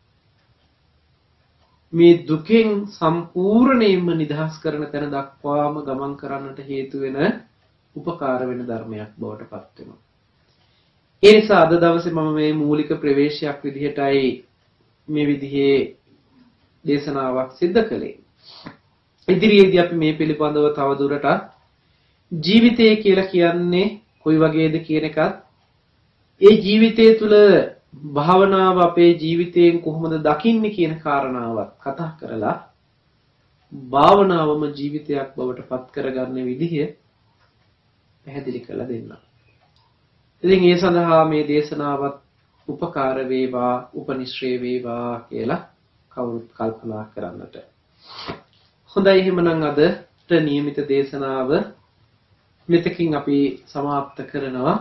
මේ දුකෙන් සම්පූර්ණයෙන්ම නිදහස් කරන තැන දක්වාම ගමන් කරන්නට හේතු වෙන උපකාර වෙන ධර්මයක් බවට පත් වෙනවා. ඒ නිසා අද දවසේ මම මේ මූලික ප්‍රවේශයක් විදිහටයි මේ විදිහේ දේශනාවක් සිද්ධ කළේ. ඉදිරියේදී අපි මේ පිළිබඳව තවදුරටත් ජීවිතය කියලා කියන්නේ කොයි වගේද කියන එකත් ඒ ජීවිතය තුළ භාවනාව අපේ ජීවිතයෙන් කොහොමද දකින්නේ කියන කාරණාවත් කතා කරලා භාවනාවම ජීවිතයක් බවට පත් කරගන්න විදිහ පැහැදිලි කරලා දෙන්න. ඉතින් ඒ සඳහා මේ දේශනාවත් උපකාර වේවා උපනිශ්‍රේ වේවා කියලා කවුරුත් කල්පනා කරන්නට. හොඳයි එහෙමනම් අදට නියමිත දේශනාව මෙතකින් අපි සමාප්ත කරනවා.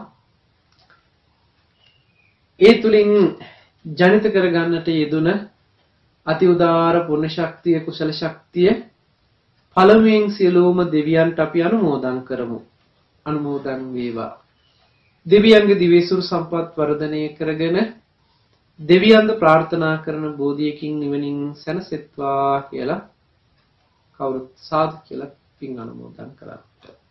ඒ තුලින් ජනිත කරගන්නට යෙදුන අති උදාර පුණ්‍ය ශක්තිය කුසල ශක්තිය පළමුවෙන් සියලුම දෙවියන්ට අපි අනුමෝදන් කරමු. අනුමෝදන් වේවා. දෙවියන්ගේ දිවේසුරු සම්පත් වර්ධනය කරගෙන දෙවියන්ද ප්‍රාර්ථනා කරන බෝධියකින් නිවනින් සැනසෙත්වා කියලා කවුරුත් සාදු කියලා පින් අනුමෝදන් කරා.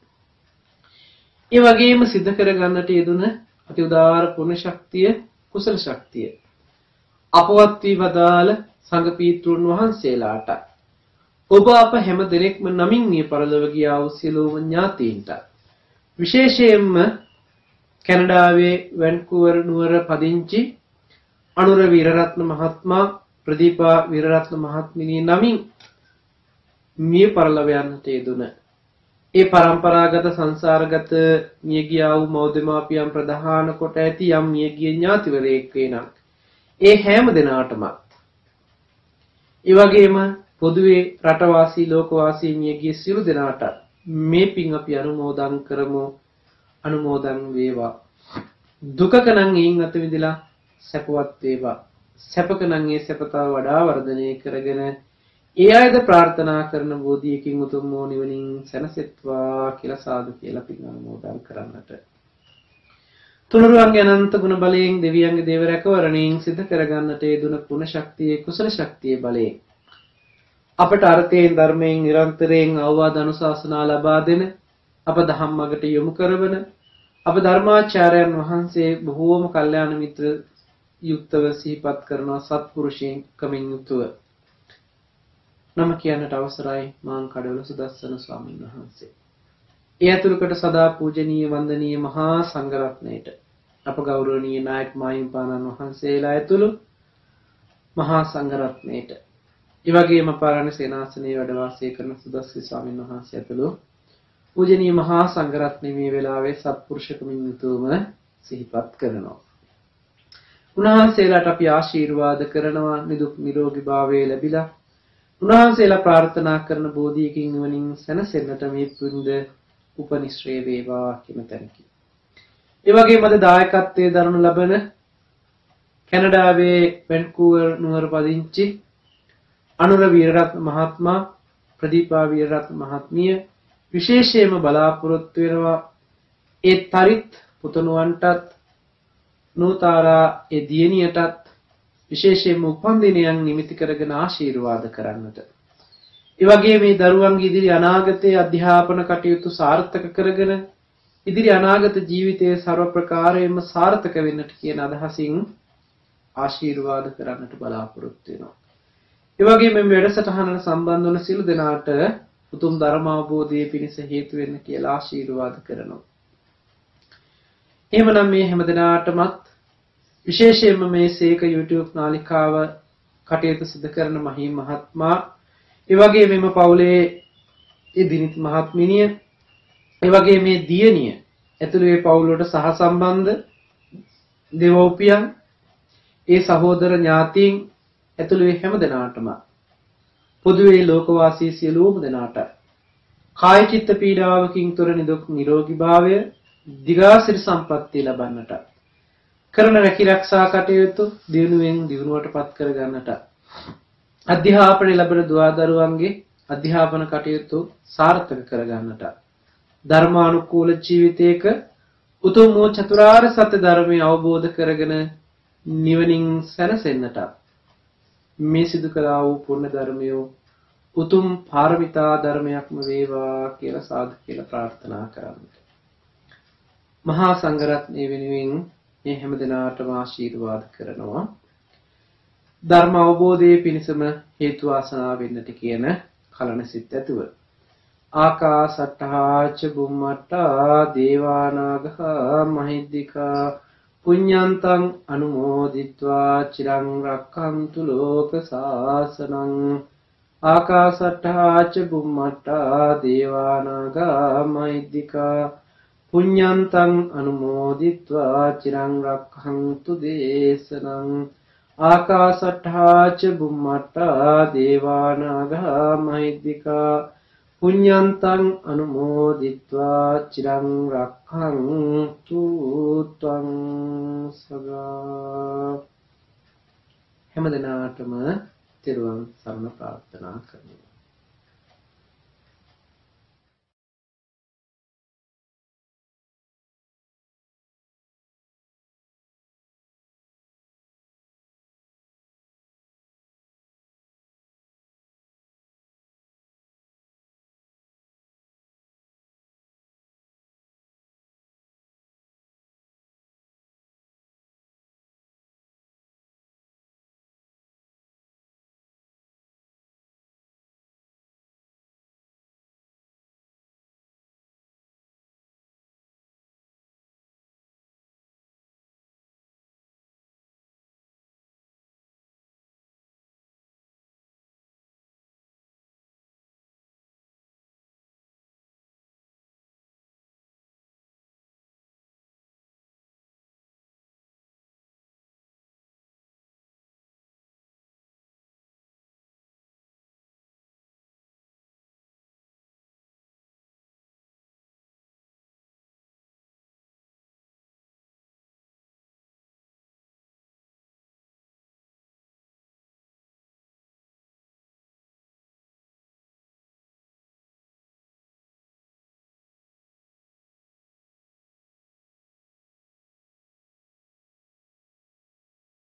ඒ වගේම සිද්ධ කරගන්නට යෙදුන අති උදාර පුණ්‍ය ශක්තිය කුසල ශක්තිය අපවත් වී වදාළ සංඝ පීතෘන් වහන්සේලාට ඔබ අප හැම දෙනෙක්ම නමින් මිය පරලොව ගියා වූ සියලුම ඥාතීන්ට විශේෂයෙන්ම කැනඩාවේ වැන්කූවර් නුවර පදිංචි අනුර වීරරත්න මහත්මයා ප්‍රදීපා වීරරත්න මහත්මිනිය නමින් මිය පරලොව යන්නට යෙදුන ඒ පරම්පරාගත සංසාරගත මියගියා වූ මෞදමාපියන් ප්‍රධාන කොට ඇති යම් මියගිය ඥාතිවරයෙක් වෙනම් ඒ හැම දිනාටම ඒ වගේම පොදුවේ රටවාසී ලෝකවාසී මියගිය සියලු දෙනාට මේ පින් අපි අනුමෝදන් කරමු. අනුමෝදන් වේවා. දුකක නම් එයින් අත විදලා සැපවත් වේවා. සැපක නම් ඒ සැපතාව වඩා වර්ධනය කරගෙන ඒ අයද ප්‍රාර්ථනා කරන බෝධියකින් උතුම් වූ නිවනින් සැනසෙත්වා කියලා සාදු කියලා පින් අනුමෝදන් කරන්නට. තුනුරුවන්ගේ අනන්ත ගුණ බලයෙන් දෙවියන්ගේ දේව රැකවරණයෙන් සිද්ධ කරගන්නට යෙදුන පුණ්‍ය ශක්තියේ කුසල ශක්තියේ බලයෙන් අපට අර්ථයෙන් ධර්මයෙන් නිරන්තරයෙන් අවවාද අනුශාසනා ලබා දෙන අප දහම් මගට යොමු කරවන අප ධර්මාචාර්යයන් වහන්සේ බොහෝම කල්යාණ මිත්‍ර යුක්තව සිහිපත් කරනවා සත්පුරුෂයන් කමින් යුතුව. නම කියන්නට අවසරයි මාං කඩවල සුදස්සන ස්වාමීන් වහන්සේ. ඒ අතුරුකට සදා පූජනීය වන්දනීය මහා සංඝරත්නයට අප ගෞරවනීය නායක මාහිම්පාණන් වහන්සේලා ඇතුළු මහා සංඝරත්නයට ඒ වගේම පාරණ සේනාසනයේ වැඩ වාසය කරන සුදස්සී ස්වාමීන් වහන්සේ ඇතුළු පූජනීය මහා සංඝරත්නයේ මේ වෙලාවේ සත්පුරුෂකමින් යුතුවම සිහිපත් කරනවා. උන්වහන්සේලාට අපි ආශිර්වාද කරනවා නිදුක් නිරෝගී භාවය ලැබිලා උන්වහන්සේලා ප්‍රාර්ථනා කරන බෝධියකින් නිවනින් සැනසෙන්නට මේ පුණ්‍ය උපනිශ්‍රේ වේවා කියන තැනකි. ඒ වගේම අද දායකත්වයේ දරනු ලබන කැනඩාවේ වැන්කූවර් නුවර පදිංචි අනුර වීරරත්න මහත්මයා ප්‍රදීපා වීරරත්න මහත්මිය විශේෂයෙන්ම බලාපොරොත්තු වෙනවා ඒ තරිත් පුතණුවන්ටත් නූතාරා ඒ දියණියටත් විශේෂයෙන්ම උපන්දිනයන් නිමිති කරගෙන ආශිර්වාද කරන්නට. ඒ වගේ මේ දරුවන්ගේ ඉදිරි අනාගතයේ අධ්‍යාපන කටයුතු සාර්ථක කරගෙන ඉදිරි අනාගත ජීවිතයේ ਸਰව ප්‍රකාරයෙන්ම සාර්ථක වෙන්නට කියන අදහසින් ආශිර්වාද කරන්නට බලාපොරොත්තු වෙනවා. ඒ වගේම මේ වැඩසටහනට සම්බන්ධ වන සියලු දෙනාට උතුම් ධර්ම අවබෝධයේ පිණිස හේතු වෙන්න කියලා ආශිර්වාද කරනවා. එහෙමනම් මේ හැමදෙනාටමත් විශේෂයෙන්ම මේ සීක YouTube නාලිකාව කටයුතු සිදු කරන මහී මහත්මයා, ඒ වගේ මෙම පවුලේ ඒ දිනිත් මහත්මිනිය, ඒ වගේ මේ දියණිය ඇතුළු මේ පවුලට සහසම්බන්ධ දෙවෝපියන්, ඒ සහෝදර ඥාතීන් ඇතුළු මේ හැමදෙනාටම පොදුවේ ලෝකවාසී සියලුම දෙනාට කාය චිත්ත පීඩාවකින් තොර නිදුක් නිරෝගී භාවය, දිගාසිරි සම්පන්නිය ලබන්නට, කරන රැකී ආරක්ෂා කටයුතු දිනුවෙන් දිනුවටපත් කර ගන්නට, අධ්‍යාපනය ලැබෙන දුවා දරුවන්ගේ අධ්‍යාපන කටයුතු සාර්ථක කර ගන්නට, ධර්මානුකූල ජීවිතයක උතුම් වූ චතුරාර්ය සත්‍ය ධර්මය අවබෝධ කරගෙන නිවනින් සැනසෙන්නට මේ සිදු කළා වූ පුණ්‍ය ධර්මය උතුම් පාරමිතා ධර්මයක්ම වේවා කියලා සාදු කියලා ප්‍රාර්ථනා කරන්නේ. මහා සංඝරත්නය වෙනුවෙන් මේ හැම දිනාටම ආශිර්වාද කරනවා. ධර්ම අවබෝධයේ පිණසම හේතු වාසනා වෙන්නට කියන කලන සිත් ඇතුව. ආකාසට්ඨා ච බුම්මට්ඨා දේවානාග මහිද්దికා පුඤ්ඤන්තං අනුමෝදිත්වා චිරං රක්ඛන්තු ලෝක සාසනං. ආකාසට්ඨා ච බුම්මට්ඨා දේවානාග මහිද්దికා පුඤ්ඤන්තං අනුමෝදිත්වා චිරං රක්ඛන්තු දේශනං. ආකාසට්ඨා ච බුම්මට්ඨා දේවානාග මහිද්దికා පුඤ්ඤන්තං අනුමෝදිත්වා චිරං රක්ඛන්තු ත්වං සදා. හැමදෙනාටම තෙරුවන් සරණ ප්‍රාර්ථනා කරමි.